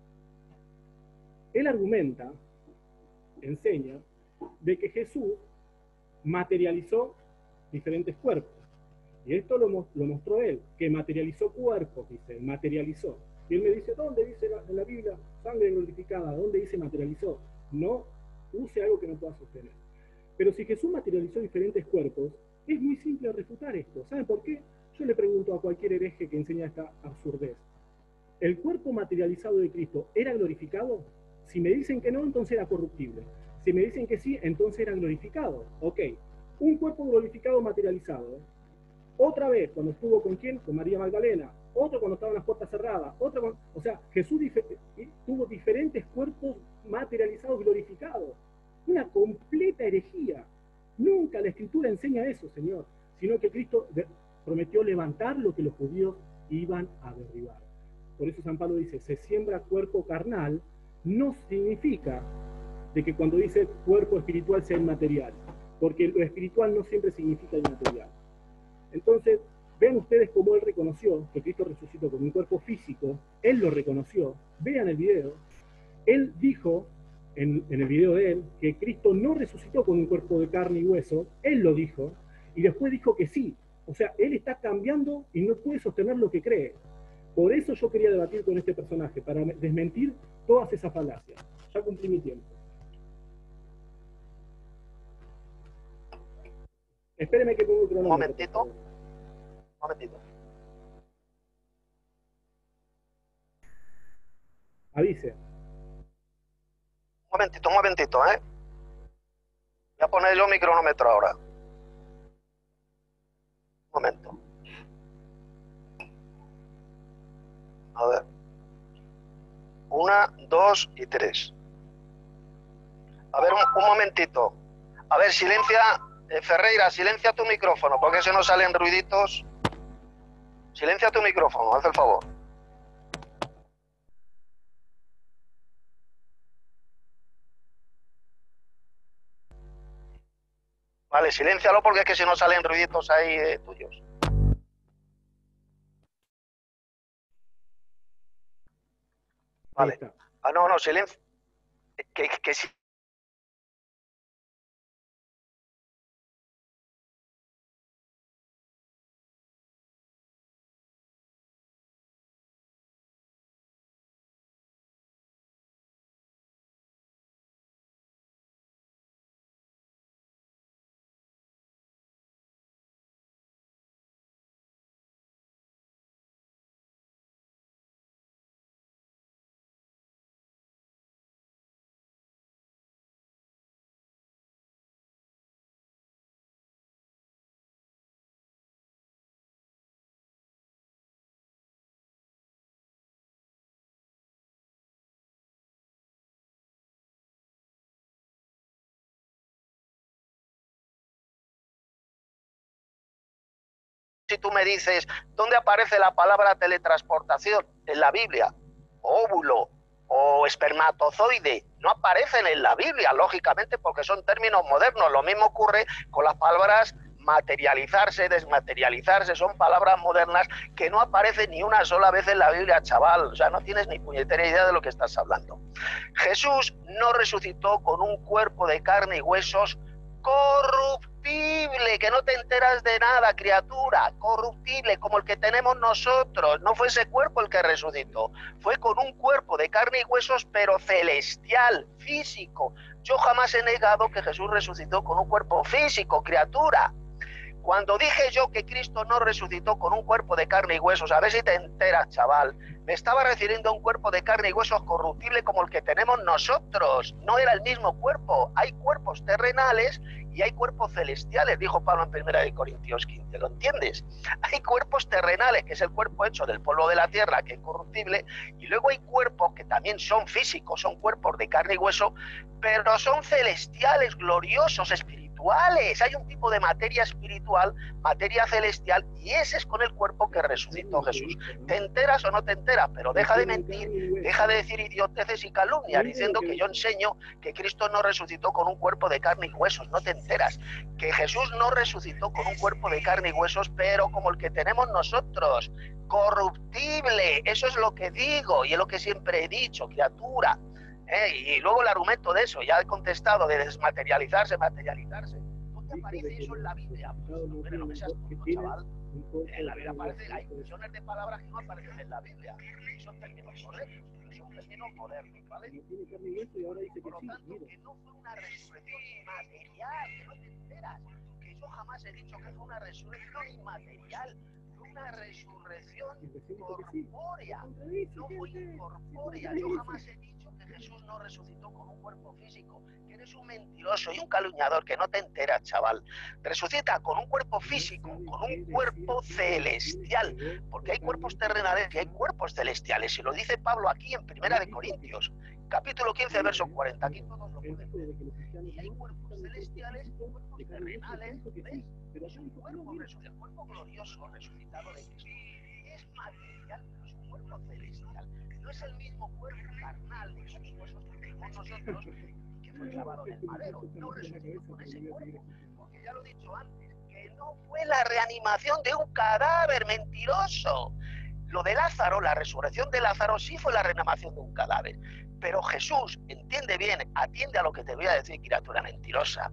Él argumenta, enseña, de que Jesús materializó diferentes cuerpos. Y esto lo mostró él, que materializó cuerpos, dice, materializó. Y él me dice, ¿dónde dice en la Biblia sangre glorificada? ¿Dónde dice materializó? No use algo que no pueda sostener. Pero si Jesús materializó diferentes cuerpos, es muy simple refutar esto. ¿Saben por qué? Yo le pregunto a cualquier hereje que enseña esta absurdez. ¿El cuerpo materializado de Cristo era glorificado? Si me dicen que no, entonces era corruptible. Si me dicen que sí, entonces era glorificado. Ok, un cuerpo glorificado materializado. Otra vez, cuando estuvo con ¿quién? Con María Magdalena. Otro cuando estaban las puertas cerradas. O sea, Jesús tuvo diferentes cuerpos materializados glorificados. Una completa herejía. Nunca la Escritura enseña eso, Señor, sino que Cristo prometió levantar lo que los judíos iban a derribar. Por eso San Pablo dice, se siembra cuerpo carnal, no significa de que cuando dice cuerpo espiritual sea inmaterial, porque lo espiritual no siempre significa inmaterial. Entonces, vean ustedes cómo él reconoció que Cristo resucitó con un cuerpo físico, él lo reconoció, vean el video, él dijo en el video de él que Cristo no resucitó con un cuerpo de carne y hueso, él lo dijo, y después dijo que sí, o sea, él está cambiando y no puede sostener lo que cree. Por eso yo quería debatir con este personaje, para desmentir todas esas falacias. Ya cumplí mi tiempo. Espéreme que pongo el cronómetro. Un momentito. Avise. Un momentito, ¿eh? Voy a poner yo mi cronómetro ahora. Un momento. A ver. 1, 2 y 3. A ver, un momentito. A ver, silencia, Ferreira, silencia tu micrófono, porque se nos salen ruiditos. Silencia tu micrófono, haz el favor. Vale, siléncialo porque es que se nos salen ruiditos ahí tuyos. Ahí Vale. está. Ah, no, no, silencio. Que sí. Si tú me dices, ¿dónde aparece la palabra teletransportación? En la Biblia. Óvulo o espermatozoide no aparecen en la Biblia, lógicamente, porque son términos modernos. Lo mismo ocurre con las palabras materializarse, desmaterializarse, son palabras modernas que no aparecen ni una sola vez en la Biblia, chaval. O sea, no tienes ni puñetera idea de lo que estás hablando. Jesús no resucitó con un cuerpo de carne y huesos corruptible, que no te enteras de nada, criatura, corruptible, como el que tenemos nosotros. No fue ese cuerpo el que resucitó, fue con un cuerpo de carne y huesos, pero celestial, físico. Yo jamás he negado que Jesús resucitó con un cuerpo físico, criatura. Cuando dije yo que Cristo no resucitó con un cuerpo de carne y huesos, a ver si te enteras, chaval, me estaba refiriendo a un cuerpo de carne y huesos corruptible como el que tenemos nosotros. No era el mismo cuerpo. Hay cuerpos terrenales y hay cuerpos celestiales, dijo Pablo en 1 Corintios 15. ¿Lo entiendes? Hay cuerpos terrenales, que es el cuerpo hecho del polvo de la tierra, que es corruptible, y luego hay cuerpos que también son físicos, son cuerpos de carne y hueso, pero son celestiales, gloriosos, espirituales. Hay un tipo de materia espiritual, materia celestial, y ese es con el cuerpo que resucitó Jesús. ¿Te enteras o no te enteras? Pero deja de mentir, deja de decir idioteces y calumnias, diciendo que yo enseño que Cristo no resucitó con un cuerpo de carne y huesos. No te enteras. Que Jesús no resucitó con un cuerpo de carne y huesos, pero como el que tenemos nosotros, corruptible. Eso es lo que digo y es lo que siempre he dicho, criatura. Y luego el argumento de eso, ya he contestado, de desmaterializarse, materializarse. ¿Dónde aparece eso en la Biblia? Pues, no me seas tonto, chaval. En la Biblia aparece, hay millones de palabras que no aparecen en la Biblia. Y son términos correctos, son términos modernos, ¿vale? Por lo tanto, que no fue una resurrección inmaterial, que no te enteras. Que yo jamás he dicho que fue una resurrección inmaterial. Fue una resurrección corpórea, no fue incorpórea. Yo jamás he dicho que Jesús no resucitó con un cuerpo físico, que eres un mentiroso y un calumniador, que no te enteras, chaval. Resucita con un cuerpo físico, con un cuerpo celestial, porque hay cuerpos terrenales y hay cuerpos celestiales, y lo dice Pablo aquí en 1 Corintios, capítulo 15, verso 40, aquí todos lo pueden ver. Y hay cuerpos celestiales y cuerpos terrenales, ¿ves? Es un cuerpo resucitado, el cuerpo glorioso resucitado de Cristo. Es material, pero es un cuerpo celestial. No es el mismo cuerpo carnal de esos huesos que tenemos nosotros, que fue clavado en el madero. No resucitó con ese cuerpo, porque ya lo he dicho antes, que no fue la reanimación de un cadáver, mentiroso. Lo de Lázaro, la resurrección de Lázaro, sí fue la reanimación de un cadáver. Pero Jesús, entiende bien, atiende a lo que te voy a decir, criatura mentirosa.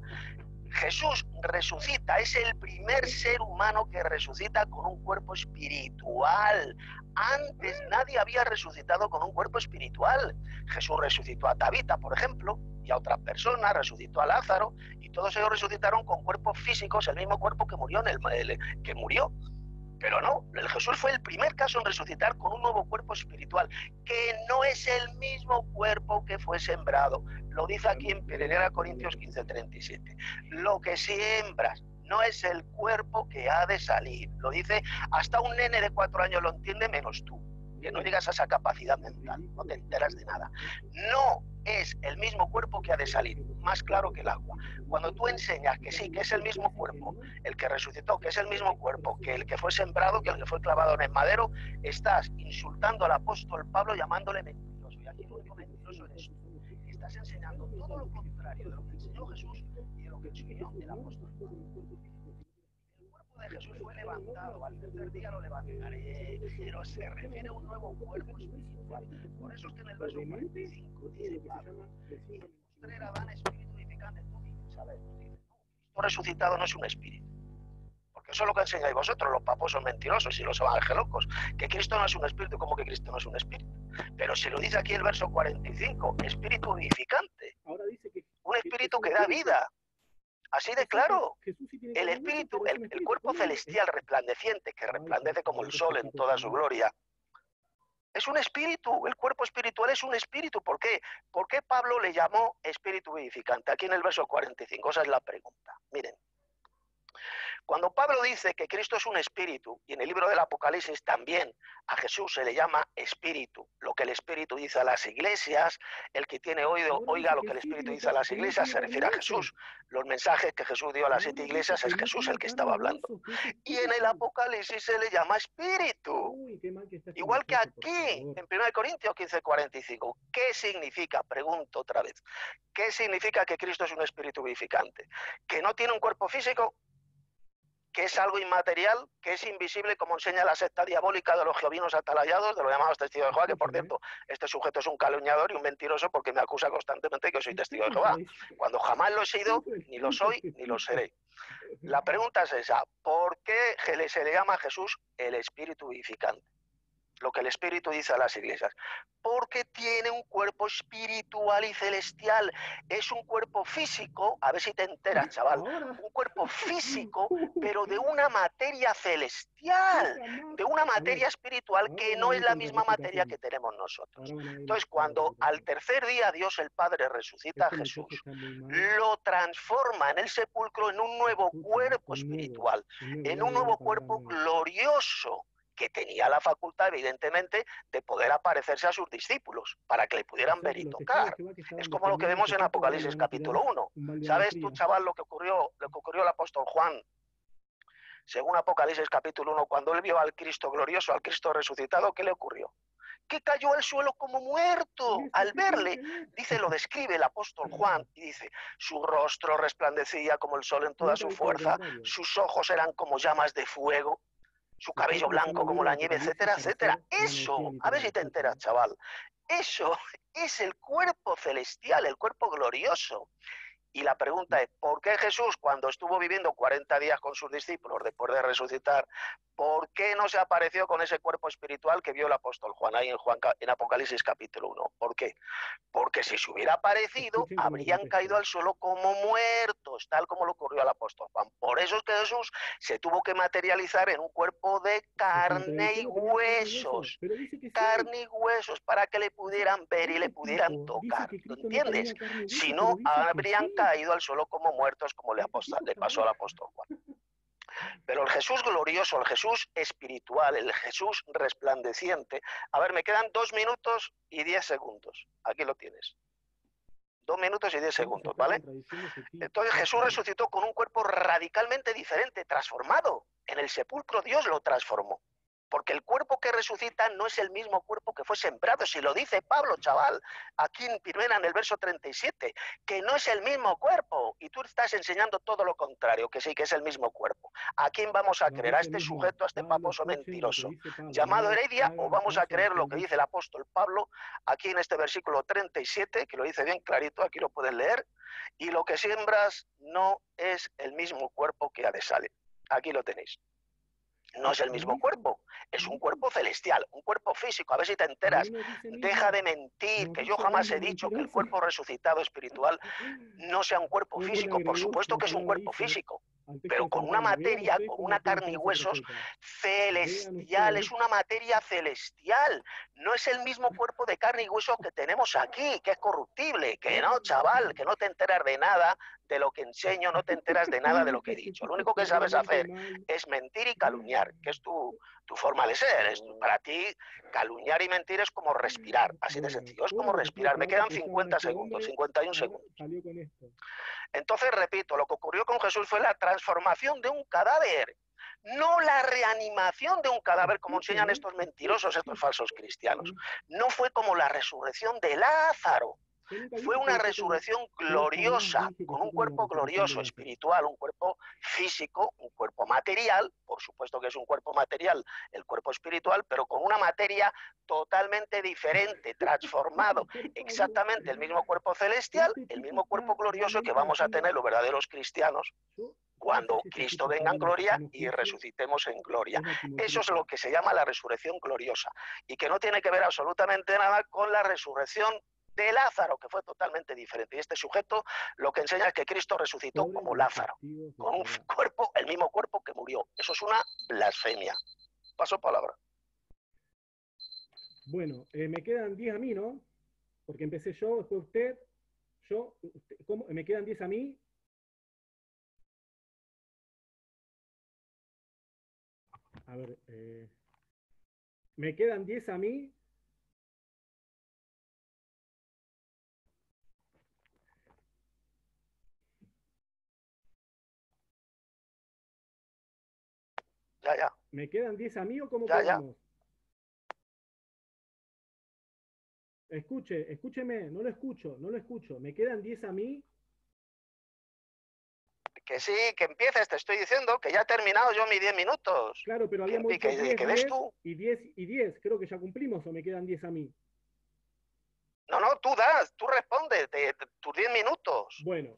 Jesús resucita, es el primer ser humano que resucita con un cuerpo espiritual. Antes nadie había resucitado con un cuerpo espiritual. Jesús resucitó a Tabita, por ejemplo, y a otras personas, resucitó a Lázaro, y todos ellos resucitaron con cuerpos físicos, el mismo cuerpo que murió, que murió. Pero no, el Jesús fue el primer caso en resucitar con un nuevo cuerpo espiritual, que no es el mismo cuerpo que fue sembrado. Lo dice aquí en 1 Corintios 15:37. Lo que siembras no es el cuerpo que ha de salir. Lo dice hasta un nene de 4 años lo entiende, menos tú, que no llegas a esa capacidad mental, no te enteras de nada. No es el mismo cuerpo que ha de salir, más claro que el agua. Cuando tú enseñas que sí, que es el mismo cuerpo, el que resucitó, que es el mismo cuerpo, que el que fue sembrado, que el que fue clavado en el madero, estás insultando al apóstol Pablo llamándole mentiroso. Y aquí el único mentiroso eres tú. Estás enseñando todo lo contrario de lo que enseñó Jesús y de lo que enseñó el apóstol Pablo. El cuerpo de Jesús fue levantado resucitado, al tercer día lo levantaré, pero se refiere a un nuevo cuerpo espiritual. Por eso es que en el verso 45 dice Pablo, y mostré a Adán espíritu edificante. Tú dices, a ver, tú dices, no, Cristo resucitado no es un espíritu. Porque eso es lo que enseñáis vosotros, los papos son mentirosos y los evangelocos, que Cristo no es un espíritu, como que Cristo no es un espíritu. Pero se lo dice aquí el verso 45, espíritu vivificante, Ahora dice que un espíritu que da vida. Así de claro, Jesús sí tiene el carne, espíritu, pero es un el espíritu. cuerpo celestial resplandeciente, que resplandece como el sol en toda su gloria, es un espíritu, el cuerpo espiritual es un espíritu. ¿Por qué? ¿Por qué Pablo le llamó espíritu vivificante? Aquí en el verso 45, esa es la pregunta. Miren. Cuando Pablo dice que Cristo es un espíritu, y en el libro del Apocalipsis también a Jesús se le llama espíritu, lo que el espíritu dice a las iglesias, el que tiene oído, oiga lo que el espíritu dice a las iglesias, se refiere a Jesús. Los mensajes que Jesús dio a las 7 iglesias es Jesús el que estaba hablando. Y en el Apocalipsis se le llama espíritu. Igual que aquí, en 1 Corintios 15:45. ¿Qué significa? Pregunto otra vez. ¿Qué significa que Cristo es un espíritu vivificante? ¿Que no tiene un cuerpo físico? ¿Que es algo inmaterial, que es invisible, como enseña la secta diabólica de los jehovinos atalayados, de los llamados testigos de Jehová, que por cierto, este sujeto es un calumniador y un mentiroso porque me acusa constantemente que soy testigo de Jehová, cuando jamás lo he sido, ni lo soy, ni lo seré? La pregunta es esa, ¿por qué se le llama a Jesús el espíritu vivificante? Lo que el espíritu dice a las iglesias, porque tiene un cuerpo espiritual y celestial. Es un cuerpo físico, a ver si te enteras, chaval, un cuerpo físico, pero de una materia celestial, de una materia espiritual que no es la misma materia que tenemos nosotros. Entonces, cuando al tercer día Dios el Padre resucita a Jesús, lo transforma en el sepulcro en un nuevo cuerpo espiritual, en un nuevo cuerpo glorioso, que tenía la facultad, evidentemente, de poder aparecerse a sus discípulos, para que le pudieran ver y tocar. Es como lo que vemos en Apocalipsis capítulo 1. ¿Sabes tú, chaval, lo que ocurrió al apóstol Juan? Según Apocalipsis capítulo 1, cuando él vio al Cristo glorioso, al Cristo resucitado, ¿qué le ocurrió? Que cayó al suelo como muerto. Al verle, dice, lo describe el apóstol Juan, y dice, su rostro resplandecía como el sol en toda su fuerza, sus ojos eran como llamas de fuego, su cabello blanco como la nieve, etcétera, etcétera. Eso, a ver si te enteras, chaval, eso es el cuerpo celestial, el cuerpo glorioso. Y la pregunta es, ¿por qué Jesús, cuando estuvo viviendo 40 días con sus discípulos después de resucitar, por qué no se apareció con ese cuerpo espiritual que vio el apóstol Juan ahí en Apocalipsis capítulo 1? ¿Por qué? Porque si se hubiera aparecido, habrían caído al suelo como muertos, tal como le ocurrió al apóstol Juan. Por eso es que Jesús se tuvo que materializar en un cuerpo de carne y huesos. Carne y huesos para que le pudieran ver y le pudieran tocar. ¿Lo entiendes? Si no, habrían caído al suelo como muertos, como le pasó al apóstol Juan. Pero el Jesús glorioso, el Jesús espiritual, el Jesús resplandeciente. A ver, me quedan 2 minutos y 10 segundos. Aquí lo tienes. 2 minutos y 10 segundos, ¿vale? Entonces Jesús resucitó con un cuerpo radicalmente diferente, transformado. En el sepulcro Dios lo transformó. Porque el cuerpo que resucita no es el mismo cuerpo que fue sembrado. Si lo dice Pablo, chaval, aquí en el verso 37, que no es el mismo cuerpo. Y tú estás enseñando todo lo contrario, que sí, que es el mismo cuerpo. ¿A quién vamos a creer? ¿A este sujeto, a este paposo mentiroso llamado Heredia? ¿O vamos a creer lo que dice el apóstol Pablo aquí en este versículo 37, que lo dice bien clarito, aquí lo puedes leer? Y lo que siembras no es el mismo cuerpo que ha de salir. Aquí lo tenéis. No es el mismo cuerpo, es un cuerpo celestial, un cuerpo físico. A ver si te enteras. Deja de mentir, que yo jamás he dicho que el cuerpo resucitado espiritual no sea un cuerpo físico. Por supuesto que es un cuerpo físico, pero con una materia, con una carne y huesos celestial. Es una materia celestial. No es el mismo cuerpo de carne y huesos que tenemos aquí, que es corruptible. Que no, chaval, que no te enteras de nada de lo que enseño, no te enteras de nada de lo que he dicho. Lo único que sabes hacer es mentir y calumniar, que es tu forma de ser. Para ti, calumniar y mentir es como respirar, así de sencillo, es como respirar. Me quedan 50 segundos, 51 segundos. Entonces, repito, lo que ocurrió con Jesús fue la transformación de un cadáver, no la reanimación de un cadáver, como enseñan estos mentirosos, estos falsos cristianos. No fue como la resurrección de Lázaro. Yo nunca Fue dije una que resurrección yo jamás gloriosa, dije que con fue un como la cuerpo resurrección de glorioso, Lázaro. espiritual, un cuerpo físico, un cuerpo material, por supuesto que es un cuerpo material, el cuerpo espiritual, pero con una materia totalmente diferente, transformado, Por favor. exactamente el mismo cuerpo celestial, Este el tipo mismo cuerpo está glorioso que realmente vamos a haciendo... tener los verdaderos cristianos Yo no sé cuando si este Cristo tipo está venga en hablando gloria como y juicio resucitemos en gloria. o es la Eso es chimotrufia. lo que se llama la resurrección gloriosa y que no tiene que ver absolutamente nada con la resurrección de Lázaro, que fue totalmente diferente. Y este sujeto lo que enseña es que Cristo resucitó Pobre como de los Lázaro, testigos de con un Jehová. cuerpo, el mismo cuerpo que murió. Eso es una blasfemia. Paso palabra. Bueno, me quedan 10 a mí, ¿no? Porque empecé yo, después usted, ¿cómo? ¿Me quedan 10 a mí? A ver, ¿me quedan 10 a mí? Ya. ¿Me quedan 10 a mí o cómo Ya. quedamos? Escúcheme, no lo escucho. ¿Me quedan 10 a mí? Que sí, que empieces, te estoy diciendo que ya he terminado yo mis 10 minutos. Claro, pero habíamos dicho Que 10, ves 10 tú. y 10 y 10. Creo que ya cumplimos o me quedan 10 a mí. No, tú respondes tus 10 minutos. Bueno,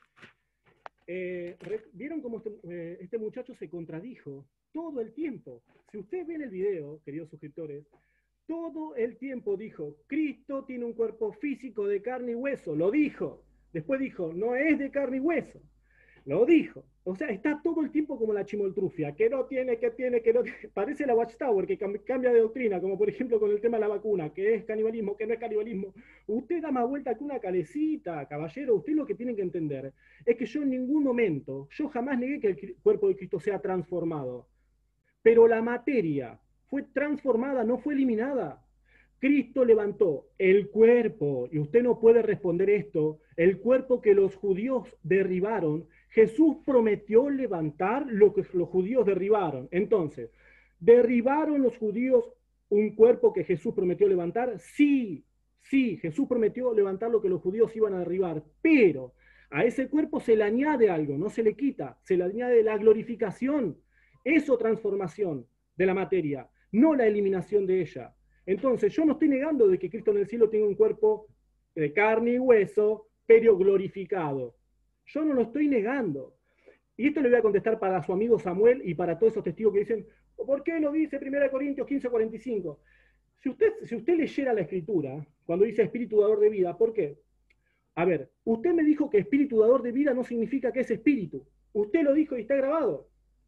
¿vieron cómo este muchacho se contradijo todo el tiempo? Si ustedes ven el video, queridos suscriptores, todo el tiempo dijo, Cristo tiene un cuerpo físico de carne y hueso, lo dijo. Después dijo, no es de carne y hueso, lo dijo. O sea, está todo el tiempo como la chimoltrufia, que no tiene, que tiene, que no tiene. Parece la Watchtower, que cambia de doctrina, como por ejemplo con el tema de la vacuna, que es canibalismo, que no es canibalismo. Usted da más vuelta que una calecita, caballero. Usted lo que tiene que entender es que yo en ningún momento, yo jamás negué que el cuerpo de Cristo sea transformado. Pero la materia fue transformada, no fue eliminada. Cristo levantó el cuerpo, y usted no puede responder esto, el cuerpo que los judíos derribaron. Jesús prometió levantar lo que los judíos derribaron. Entonces, ¿derribaron los judíos un cuerpo que Jesús prometió levantar? Sí, Jesús prometió levantar lo que los judíos iban a derribar, pero a ese cuerpo se le añade algo, no se le quita, se le añade la glorificación. Eso transformación de la materia, no la eliminación de ella. Entonces, yo no estoy negando de que Cristo en el cielo tenga un cuerpo de carne y hueso, pero glorificado. Yo no lo estoy negando. Y esto le voy a contestar para su amigo Samuel y para todos esos testigos que dicen, ¿por qué lo dice 1 Corintios 15:45? Si usted leyera la escritura, cuando dice espíritu dador de vida, ¿por qué? A ver, usted me dijo que espíritu dador de vida no significa que es espíritu. Usted lo dijo y está grabado.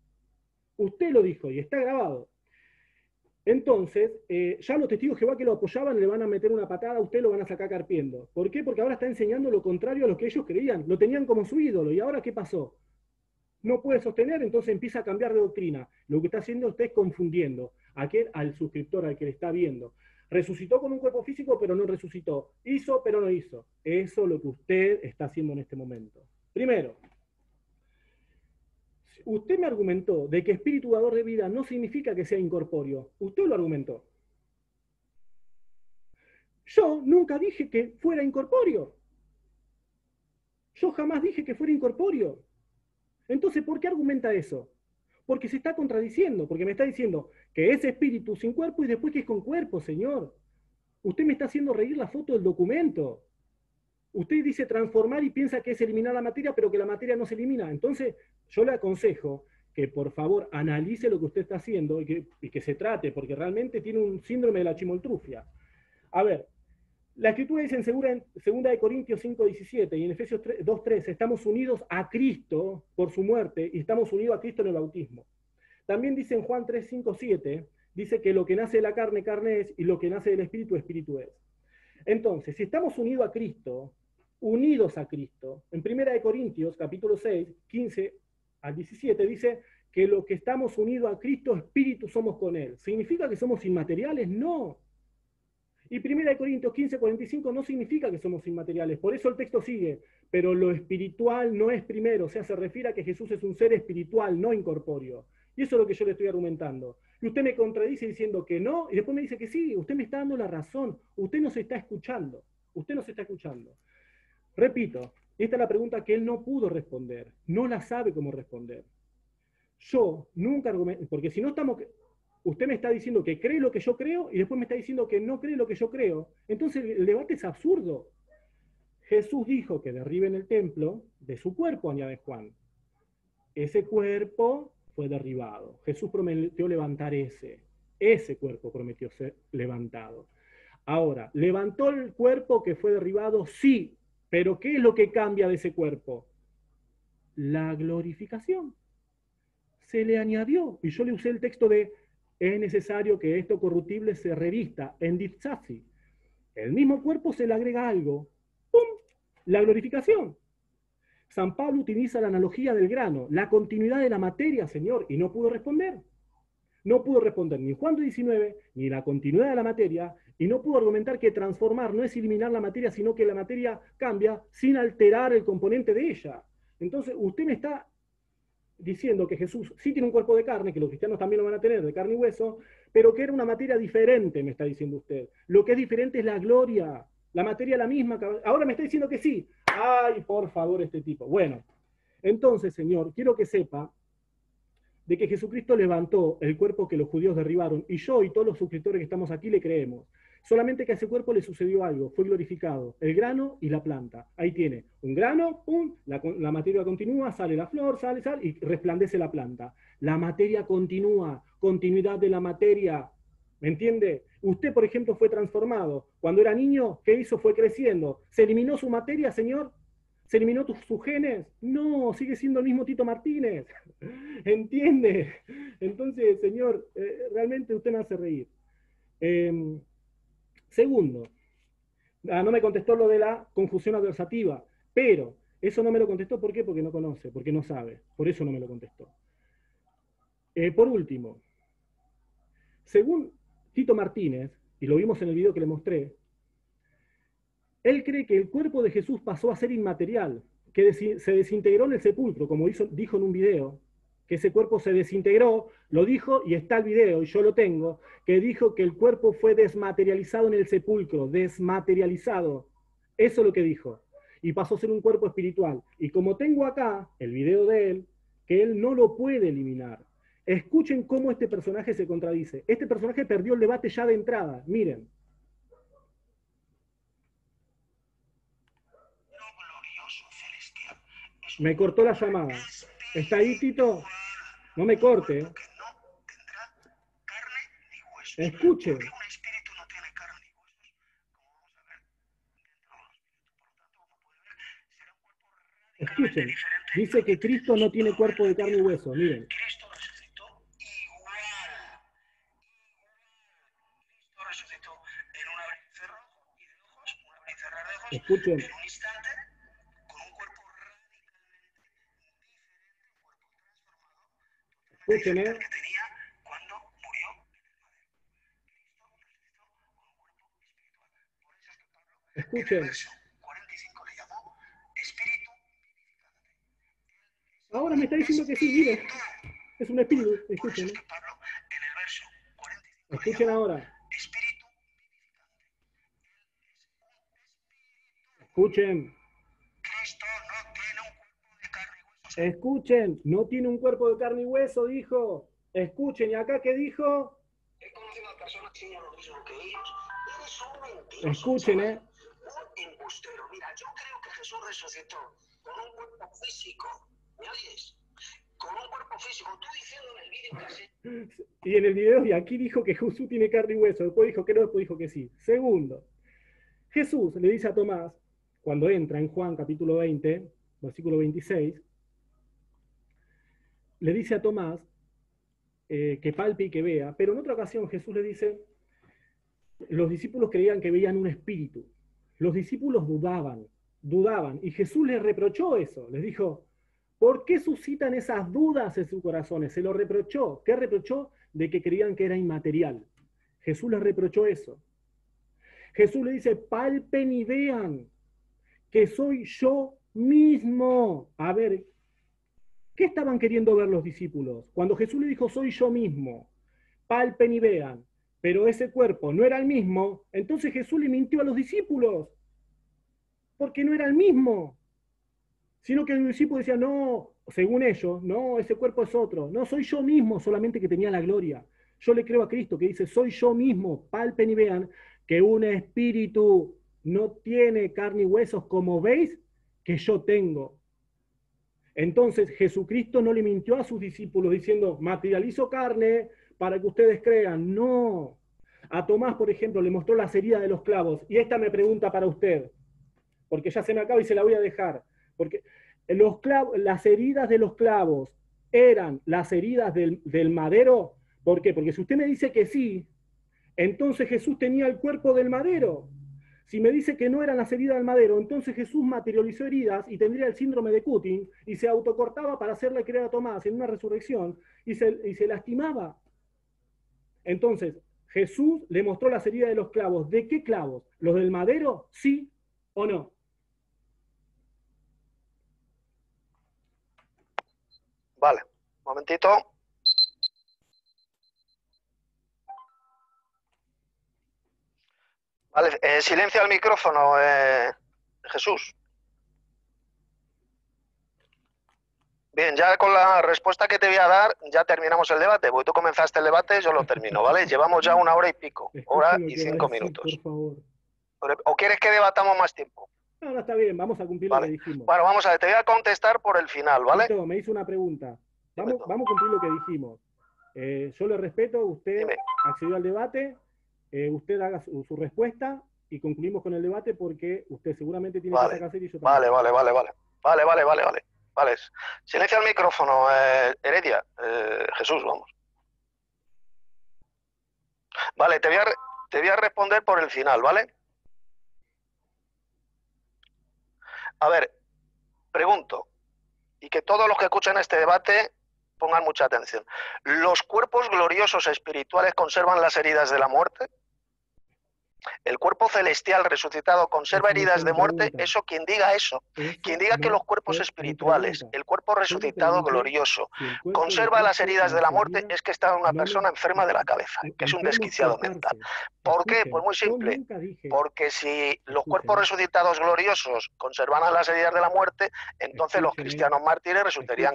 Usted lo dijo y está grabado. Entonces, ya los testigos de Jehová que lo apoyaban le van a meter una patada, a usted lo van a sacar carpiendo. ¿Por qué? Porque ahora está enseñando lo contrario a lo que ellos creían. Lo tenían como su ídolo. ¿Y ahora qué pasó? No puede sostener, entonces empieza a cambiar de doctrina. Lo que está haciendo usted es confundiendo al suscriptor, al que le está viendo. Resucitó con un cuerpo físico, pero no resucitó. Hizo, pero no hizo. Eso es lo que usted está haciendo en este momento. Primero, usted me argumentó de que espíritu dador de vida no significa que sea incorpóreo. Usted lo argumentó. Yo nunca dije que fuera incorpóreo. Yo jamás dije que fuera incorpóreo. Entonces, ¿por qué argumenta eso? Porque se está contradiciendo, porque me está diciendo que es espíritu sin cuerpo y después que es con cuerpo, señor. Usted me está haciendo reír la foto del documento. Usted dice transformar y piensa que es eliminar la materia, pero que la materia no se elimina. Entonces, yo le aconsejo que por favor analice lo que usted está haciendo y que se trate, porque realmente tiene un síndrome de la chimoltrufia. A ver, la escritura dice en 2 Corintios 5:17 y en Efesios 2:3, estamos unidos a Cristo por su muerte y estamos unidos a Cristo en el bautismo. También dice en Juan 3:5-7, dice que lo que nace de la carne, carne es, y lo que nace del espíritu, espíritu es. Entonces, si estamos unidos a Cristo, en 1 Corintios capítulo 6, 15-17, dice que lo que estamos unidos a Cristo, espíritu somos con Él. ¿Significa que somos inmateriales? No. Y 1 Corintios 15:45 no significa que somos inmateriales. Por eso el texto sigue. Pero lo espiritual no es primero. O sea, se refiere a que Jesús es un ser espiritual, no incorpóreo. Y eso es lo que yo le estoy argumentando. Y usted me contradice diciendo que no, y después me dice que sí. Usted me está dando la razón. Usted no se está escuchando. Usted no se está escuchando. Repito, esta es la pregunta que él no pudo responder, no la sabe cómo responder. Yo nunca argumento, porque si no estamos, usted me está diciendo que cree lo que yo creo y después me está diciendo que no cree lo que yo creo. Entonces el debate es absurdo. Jesús dijo que derriben el templo de su cuerpo, añade Juan. Ese cuerpo fue derribado. Jesús prometió levantar ese cuerpo prometió ser levantado. Ahora, ¿levantó el cuerpo que fue derribado? Sí, pero ¿qué es lo que cambia de ese cuerpo? La glorificación. Se le añadió, y yo le usé el texto de es necesario que esto corruptible se revista en dipsasi. El mismo cuerpo se le agrega algo. ¡Pum! La glorificación. San Pablo utiliza la analogía del grano, la continuidad de la materia, Señor, y no pudo responder. No pudo responder ni Juan 19, ni la continuidad de la materia, y no pudo argumentar que transformar no es eliminar la materia, sino que la materia cambia sin alterar el componente de ella. Entonces, usted me está diciendo que Jesús sí tiene un cuerpo de carne, que los cristianos también lo van a tener, de carne y hueso, pero que era una materia diferente, me está diciendo usted. Lo que es diferente es la gloria. La materia la misma. Ahora me está diciendo que sí. Ay, por favor, este tipo. Bueno, entonces, Señor, quiero que sepa de que Jesucristo levantó el cuerpo que los judíos derribaron, y yo y todos los suscriptores que estamos aquí le creemos. Solamente que a ese cuerpo le sucedió algo, fue glorificado, el grano y la planta. Ahí tiene un grano, ¡pum! La materia continúa, sale la flor, sale, y resplandece la planta. La materia continúa, continuidad de la materia. ¿Me entiende? Usted, por ejemplo, fue transformado. Cuando era niño, ¿qué hizo? Fue creciendo. ¿Se eliminó su materia, Señor? ¿Se eliminó sus genes? No, sigue siendo el mismo Tito Martínez. ¿Entiende? Entonces, Señor, realmente usted me hace reír. Segundo, no me contestó lo de la conjunción adversativa, pero eso no me lo contestó, ¿por qué? Porque no conoce, porque no sabe. Por eso no me lo contestó. Por último, según Tito Martínez, y lo vimos en el video que le mostré, él cree que el cuerpo de Jesús pasó a ser inmaterial, que se desintegró en el sepulcro, como dijo en un video, que ese cuerpo se desintegró, lo dijo y está el video, y yo lo tengo, que dijo que el cuerpo fue desmaterializado en el sepulcro, desmaterializado. Eso es lo que dijo. Y pasó a ser un cuerpo espiritual. Y como tengo acá el video de él, que él no lo puede eliminar. Escuchen cómo este personaje se contradice. Este personaje perdió el debate ya de entrada. Miren. Me cortó la llamada. ¿Está ahí, Tito? No me corte. Escuchen. Escuchen. Dice que Cristo no tiene cuerpo de carne y hueso. Miren. Cristo resucitó igual. Cristo resucitó en un abrir y cerrar de ojos, un abrir y cerrar de ojos, escuchen. en un instante, con un cuerpo radicalmente diferente, un cuerpo transformado, Escuchen, que tenía cuando murió en el madero. Cristo resucitó con un cuerpo espiritual. Por eso es que Pablo, escuchen. en el verso 45 le llamó espíritu vivificante. Ahora me está diciendo que sí, miren. Es un espíritu. Escuchen. Por eso es que Pablo, en el verso 45 Escuchen ahora. espíritu vivificante. Escuchen. Cristo no tiene un cuerpo de carne y hueso. Escuchen. No tiene un cuerpo de carne y hueso, dijo. Escuchen. ¿Y acá qué dijo? He conocido a personas que hacían lo mismo que ellos. Eres un mentiroso. Escuchen, Un embustero. Mira, yo creo que Jesús resucitó con un cuerpo físico. ¿Me oyes? Con un cuerpo físico. Tú diciendo en el vídeo que así. Y en el video, y aquí dijo que Jesús tiene carne y hueso. Después dijo que no, después dijo que sí. Segundo, Jesús le dice a Tomás, cuando entra en Juan capítulo 20, versículo 26, le dice a Tomás que palpe y que vea, pero en otra ocasión Jesús le dice, los discípulos creían que veían un espíritu. Los discípulos dudaban, y Jesús les reprochó eso, les dijo, ¿por qué suscitan esas dudas en sus corazones? Se lo reprochó. ¿Qué reprochó? De que creían que era inmaterial. Jesús les reprochó eso. Jesús le dice, palpen y vean que soy yo mismo. A ver, ¿qué estaban queriendo ver los discípulos? Cuando Jesús le dijo, soy yo mismo, palpen y vean, pero ese cuerpo no era el mismo, entonces Jesús le mintió a los discípulos. porque no era el mismo. Sino que el discípulo decía, no, según ellos, no, ese cuerpo es otro. No, soy yo mismo, solamente que tenía la gloria. Yo le creo a Cristo que dice, soy yo mismo. Palpen y vean que un espíritu no tiene carne y huesos como veis que yo tengo. Entonces Jesucristo no le mintió a sus discípulos diciendo, materializo carne para que ustedes crean. No. A Tomás, por ejemplo, le mostró las heridas de los clavos. Y esta me pregunta para usted, porque ya se me acaba y se la voy a dejar. Porque las heridas de los clavos eran las heridas del madero. ¿Por qué? Porque si usted me dice que sí, entonces Jesús tenía el cuerpo del madero. Si me dice que no eran las heridas del madero, entonces Jesús materializó heridas y tendría el síndrome de Cutting y se autocortaba para hacerle creer a Tomás en una resurrección y se lastimaba. Entonces, Jesús le mostró las heridas de los clavos. ¿De qué clavos? ¿Los del madero? ¿Sí o no? Vale, un momentito. Vale, silencia el micrófono, Jesús. Bien, ya con la respuesta que te voy a dar, ya terminamos el debate, porque tú comenzaste el debate, yo lo termino, ¿vale? Llevamos ya 1 hora y pico, hora y 5 minutos. Por favor. ¿O quieres que debatamos más tiempo? No, está bien, vamos a cumplir vale. Lo que dijimos. Bueno, vamos a ver, te voy a contestar por el final, ¿vale? Tito, me hizo una pregunta. Vamos a cumplir lo que dijimos. Yo le respeto, usted accedió al debate, usted haga su respuesta y concluimos con el debate porque usted seguramente tiene cosas que hacer y yo también. Vale. Silencia el micrófono, Heredia, Jesús, vamos. Vale, te voy a responder por el final, ¿vale? A ver, pregunto, y que todos los que escuchen este debate pongan mucha atención. ¿Los cuerpos gloriosos espirituales conservan las heridas de la muerte? ¿El cuerpo celestial resucitado conserva heridas de muerte? Eso, quien diga eso, quien diga que los cuerpos espirituales, el cuerpo resucitado glorioso, conserva las heridas de la muerte, es que está una persona enferma de la cabeza, que es un desquiciado mental. ¿Por qué? Pues muy simple, porque si los cuerpos resucitados gloriosos conservaran las heridas de la muerte, entonces los cristianos mártires resucitarían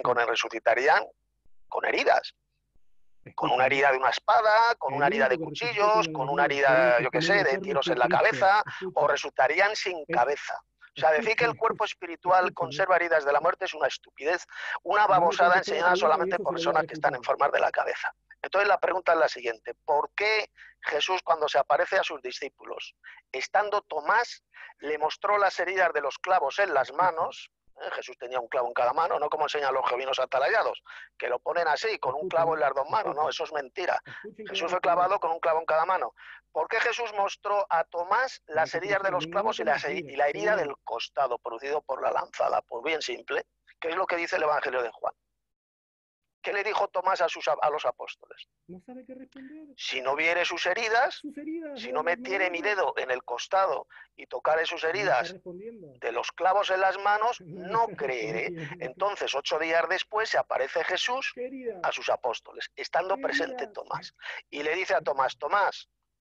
con heridas. Con una herida de una espada, con una herida de cuchillos, con una herida, yo qué sé, de tiros en la cabeza, o resultarían sin cabeza. O sea, decir que el cuerpo espiritual conserva heridas de la muerte es una estupidez, una babosada enseñada solamente por personas que están enfermas de la cabeza. Entonces la pregunta es la siguiente, ¿por qué Jesús cuando se aparece a sus discípulos, estando Tomás, le mostró las heridas de los clavos en las manos? Jesús tenía un clavo en cada mano, no como enseñan los jovinos atalayados, que lo ponen así, con un clavo en las 2 manos, no, eso es mentira. Jesús fue clavado con un clavo en cada mano. ¿Por qué Jesús mostró a Tomás las heridas de los clavos y la herida del costado producido por la lanzada? Pues bien simple, que es lo que dice el Evangelio de Juan. ¿Qué le dijo Tomás a los apóstoles? No sabe qué responder. Si no viere sus heridas, si no metiere mi dedo en el costado y tocare sus heridas de los clavos en las manos, no creeré. Entonces, 8 días después se aparece Jesús a sus apóstoles, estando presente Tomás. Y le dice a Tomás, Tomás,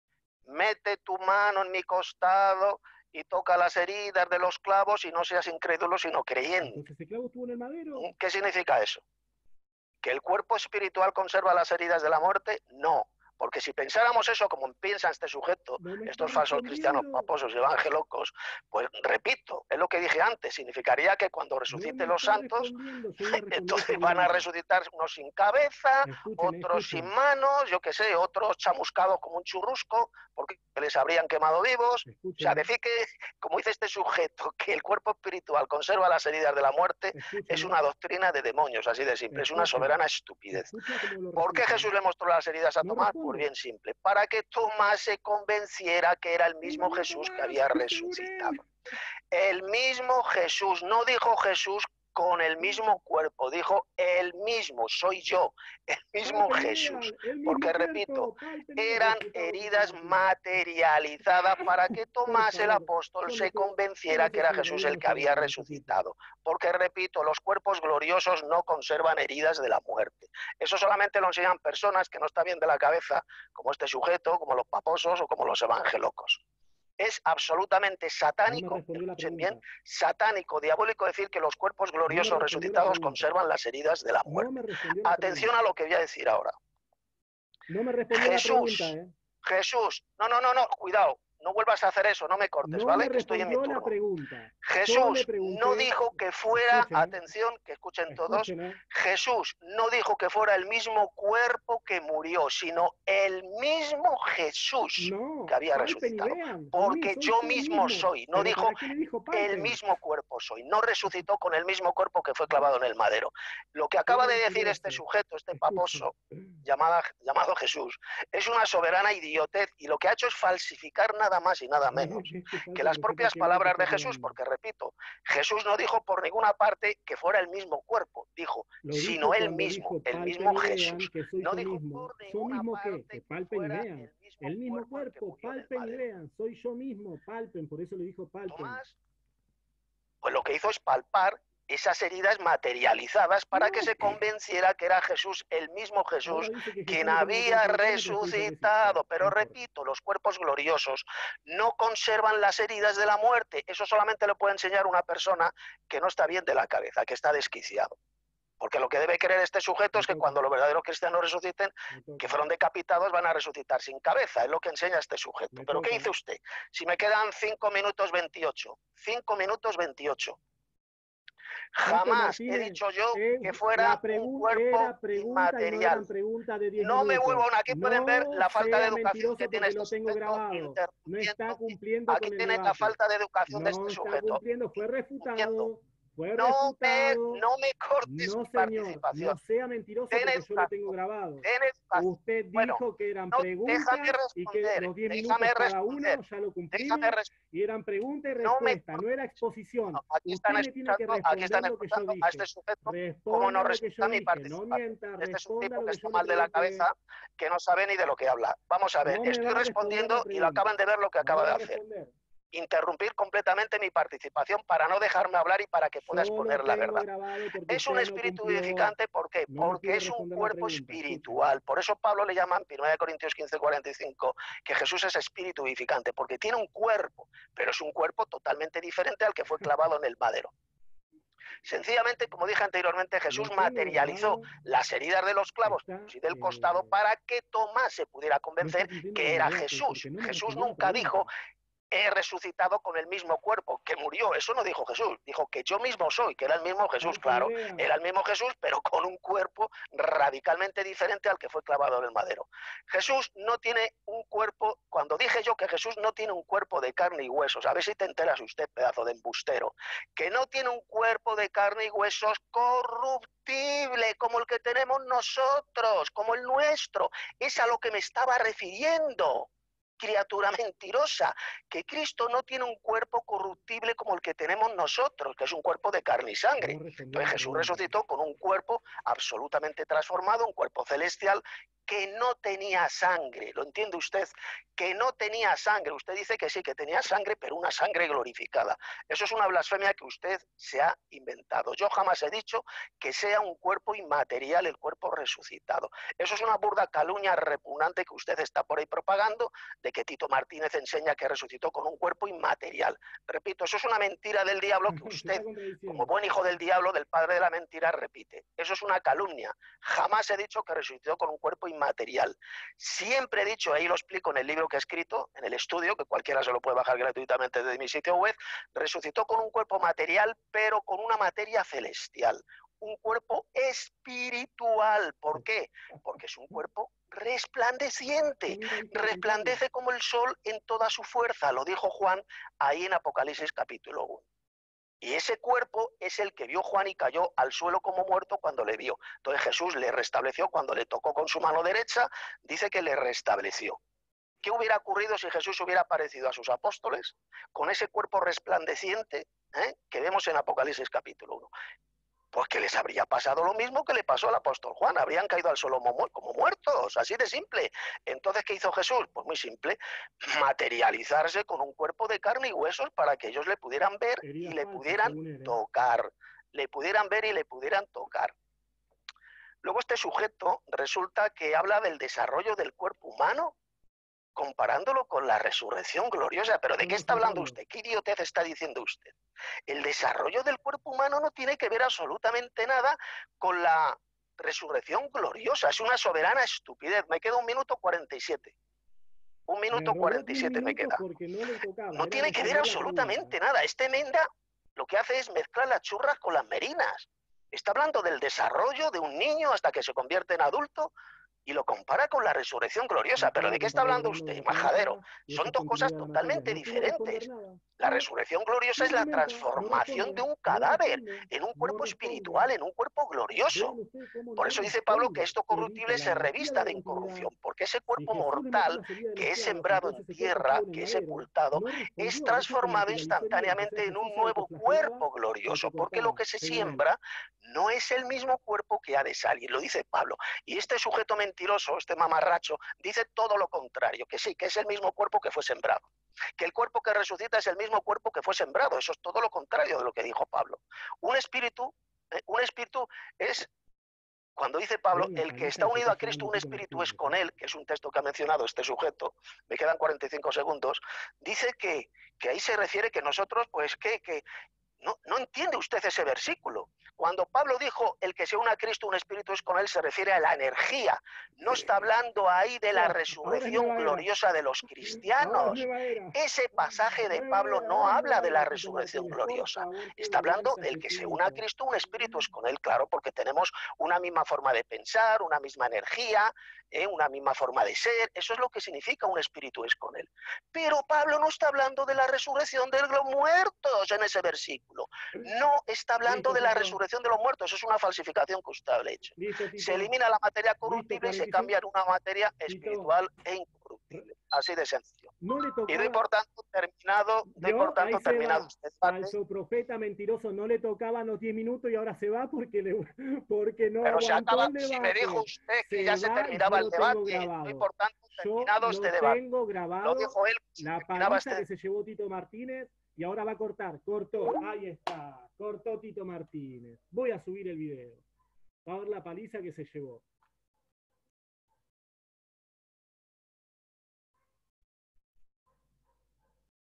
mete tu mano en mi costado y toca las heridas de los clavos y no seas incrédulo, sino creyente. Entonces, ¿ese clavo estuvo en el madero? ¿Qué significa eso? ¿Que el cuerpo espiritual conserva las heridas de la muerte? No. Porque si pensáramos eso como piensa este sujeto, estos falsos cristianos paposos y evangelocos, pues repito, es lo que dije antes, significaría que cuando resuciten los santos, entonces van a resucitar unos sin cabeza, otros sin manos, yo qué sé, otros chamuscados como un churrusco, porque les habrían quemado vivos. O sea, decir que, como dice este sujeto, que el cuerpo espiritual conserva las heridas de la muerte, es una doctrina de demonios, así de simple, es una soberana estupidez. ¿Por qué Jesús le mostró las heridas a Tomás? Pues bien simple, para que Tomás se convenciera que era el mismo Jesús que había resucitado. El mismo Jesús, no dijo Jesús con el mismo cuerpo, dijo el mismo, soy yo, el mismo Jesús, porque repito, eran heridas materializadas para que Tomás el apóstol se convenciera que era Jesús el que había resucitado, porque repito, los cuerpos gloriosos no conservan heridas de la muerte. Eso solamente lo enseñan personas que no están bien de la cabeza, como este sujeto, como los paposos o como los evangelocos. Es absolutamente No me satánico, respondió la escuchen bien, pregunta. satánico, diabólico decir que los cuerpos No me gloriosos respondió la resucitados pregunta. conservan las heridas de la No muerte. me respondió la Atención pregunta. a lo que voy a decir ahora. No me respondió la pregunta, Jesús, ¿eh? Jesús, no, cuidado, no vuelvas a hacer eso, no me cortes, No me ¿vale? Que estoy en mi respondió la turno. pregunta. Yo le Jesús no pregunté, dijo que fuera, escuchen, atención, que escuchen todos, escuchen, Jesús no dijo que fuera el mismo cuerpo que murió, sino el mismo Jesús no, que había palpen y resucitado. vean, Porque soy yo mismo soy, no Pero dijo ¿para qué le dijo el palpen? mismo cuerpo soy, no resucitó con el mismo cuerpo que fue clavado en el madero. Lo que acaba de decir este sujeto, este paposo, llamado Jesús, es una soberana idiotez y lo que ha hecho es falsificar nada más y nada menos que las propias palabras de Jesús, porque repito, Jesús no dijo por ninguna parte que fuera el mismo cuerpo, dijo, Lo sino dijo él cuando mismo, dijo, el palpen mismo y vean Jesús. que soy No yo dijo mismo. por ¿Yo ninguna mismo qué? parte Que que palpen y fuera vean. el mismo El mismo cuerpo que cuerpo, murió en el palpen y madero. vean, soy yo mismo, palpen, por eso le dijo palpen. Tomás, pues lo que hizo es palpar esas heridas materializadas para que se convenciera que era Jesús, el mismo Jesús, Ahora dice que quien Jesús no tenga había cuerpo de carne, pero sí dice que sí. resucitado. Pero No importa. repito, los cuerpos gloriosos no conservan las heridas de la muerte. Eso solamente lo puede enseñar una persona que no está bien de la cabeza, que está desquiciado. Porque lo que debe creer este sujeto es que cuando los verdaderos cristianos resuciten, que fueron decapitados, van a resucitar sin cabeza. Es lo que enseña este sujeto. ¿Pero qué dice usted? Si me quedan 5 minutos 28. 5 minutos 28. Jamás he dicho yo que fuera un cuerpo inmaterial. No me vuelvo a... Aquí pueden ver la falta de educación que tiene este sujeto interrumpiendo. Aquí tienen la falta de educación de este sujeto. Fue refutado. No me cortes mi participación. No sea mentiroso porque yo lo tengo grabado. Usted dijo que eran preguntas y que los 10 minutos cada uno ya lo cumplimos y eran preguntas y respuestas, no era exposición. Aquí Usted me tiene que responder lo que yo a este dije. sujeto como Responda no lo que yo resulta mi dije, no participación. mienta, Este es un responda tipo lo que que está yo mal le de la pregunté. cabeza, que no sabe ni de lo que habla. Vamos a ver, No me estoy va a responder respondiendo la y lo pregunta. acaban de ver lo que No acaba me de va a hacer. responder. Interrumpir completamente mi participación para no dejarme hablar y para que pueda Yo exponer lo la tengo verdad. grabado porque Es un usted no espíritu cumplió. vivificante, ¿por qué? No me Porque pudo es un responder la cuerpo pregunta. espiritual. Por eso Pablo le llama en 1 Corintios 15:45 que Jesús es espíritu vivificante, porque tiene un cuerpo, pero es un cuerpo totalmente diferente al que fue clavado en el madero. Sencillamente, como dije anteriormente, Jesús materializó las heridas de los clavos y del costado para que Tomás se pudiera convencer que era Jesús. Jesús nunca dijo, he resucitado con el mismo cuerpo que murió. Eso no dijo Jesús. Dijo que yo mismo soy, que era el mismo Jesús, claro. Era el mismo Jesús, pero con un cuerpo radicalmente diferente al que fue clavado en el madero. Jesús no tiene un cuerpo, cuando dije yo que Jesús no tiene un cuerpo de carne y huesos, a ver si te enteras usted, pedazo de embustero, que no tiene un cuerpo de carne y huesos corruptible como el que tenemos nosotros, como el nuestro. Es a lo que me estaba refiriendo. Criatura mentirosa, que Cristo no tiene un cuerpo corruptible como el que tenemos nosotros, que es un cuerpo de carne y sangre. Entonces Jesús resucitó con un cuerpo absolutamente transformado, un cuerpo celestial que no tenía sangre. ¿Lo entiende usted? Que no tenía sangre. Usted dice que sí, que tenía sangre, pero una sangre glorificada. Eso es una blasfemia que usted se ha inventado. Yo jamás he dicho que sea un cuerpo inmaterial, el cuerpo resucitado. Eso es una burda calumnia repugnante que usted está por ahí propagando, de que Tito Martínez enseña que resucitó con un cuerpo inmaterial. Repito, eso es una mentira del diablo que usted, como buen hijo del diablo, del padre de la mentira, repite. Eso es una calumnia. Jamás he dicho que resucitó con un cuerpo inmaterial. Siempre he dicho, ahí lo explico en el libro que he escrito, en el estudio, que cualquiera se lo puede bajar gratuitamente desde mi sitio web, resucitó con un cuerpo material, pero con una materia celestial. Un cuerpo espiritual. ¿Por qué? Porque es un cuerpo resplandeciente, resplandece como el sol en toda su fuerza, lo dijo Juan ahí en Apocalipsis capítulo 1. Y ese cuerpo es el que vio Juan y cayó al suelo como muerto cuando le vio. Entonces Jesús le restableció cuando le tocó con su mano derecha, dice que le restableció. ¿Qué hubiera ocurrido si Jesús hubiera aparecido a sus apóstoles con ese cuerpo resplandeciente que vemos en Apocalipsis capítulo 1? Pues que les habría pasado lo mismo que le pasó al apóstol Juan, habrían caído al suelo como muertos, así de simple. Entonces, ¿qué hizo Jesús? Pues muy simple, materializarse con un cuerpo de carne y huesos para que ellos le pudieran ver y le pudieran tocar. Le pudieran ver y le pudieran tocar. Luego este sujeto resulta que habla del desarrollo del cuerpo humano. comparándolo con la resurrección gloriosa. ¿Pero de qué está hablando usted? ¿Qué idiotez está diciendo usted? El desarrollo del cuerpo humano no tiene que ver absolutamente nada con la resurrección gloriosa. Es una soberana estupidez. Me queda 1 minuto 47. 1 minuto 47 me queda. No tiene que ver absolutamente nada. Este Menda lo que hace es mezclar las churras con las merinas. Está hablando del desarrollo de un niño hasta que se convierte en adulto y lo compara con la resurrección gloriosa. ¿Pero de qué está hablando usted, majadero? Son dos cosas totalmente diferentes. La resurrección gloriosa es la transformación de un cadáver en un cuerpo espiritual, en un cuerpo glorioso. Por eso dice Pablo que esto corruptible se revista de incorrupción, porque ese cuerpo mortal que es sembrado en tierra, que es sepultado, es transformado instantáneamente en un nuevo cuerpo glorioso, porque lo que se siembra no es el mismo cuerpo que ha de salir, lo dice Pablo. Y este sujeto mentiroso, este mamarracho, dice todo lo contrario, que sí, que es el mismo cuerpo que fue sembrado, que el cuerpo que resucita es el mismo cuerpo que fue sembrado. Eso es todo lo contrario de lo que dijo Pablo. Un espíritu es, cuando dice Pablo, el que está unido a Cristo, un espíritu es con él, que es un texto que ha mencionado este sujeto, me quedan 45 segundos, dice que ahí se refiere que nosotros, pues, que no entiende usted ese versículo. Cuando Pablo dijo, el que se une a Cristo, un espíritu es con él, se refiere a la energía. No está hablando ahí de la resurrección gloriosa de los cristianos. Ese pasaje de Pablo no habla de la resurrección gloriosa. Está hablando del que se une a Cristo, un espíritu es con él, claro, porque tenemos una misma forma de pensar, una misma energía, una misma forma de ser. Eso es lo que significa un espíritu es con él. Pero Pablo no está hablando de la resurrección de los muertos en ese versículo. No está hablando de la resurrección de los muertos. Eso es una falsificación que usted ha hecho. Se elimina la materia corruptible y se cambia en una materia espiritual e incorruptible. Así de sencillo. Y doy por tanto terminado, este falso profeta mentiroso, no le tocaban los 10 minutos y ahora se va porque no pero se acaba, el debate. Si me dijo usted que ya se terminaba el debate, doy por tanto terminado este debate. Yo tengo grabado la paliza que se llevó Tito Martínez y ahora va a cortar. Cortó, ahí está, cortó Tito Martínez. Voy a subir el video. Va a ver la paliza que se llevó.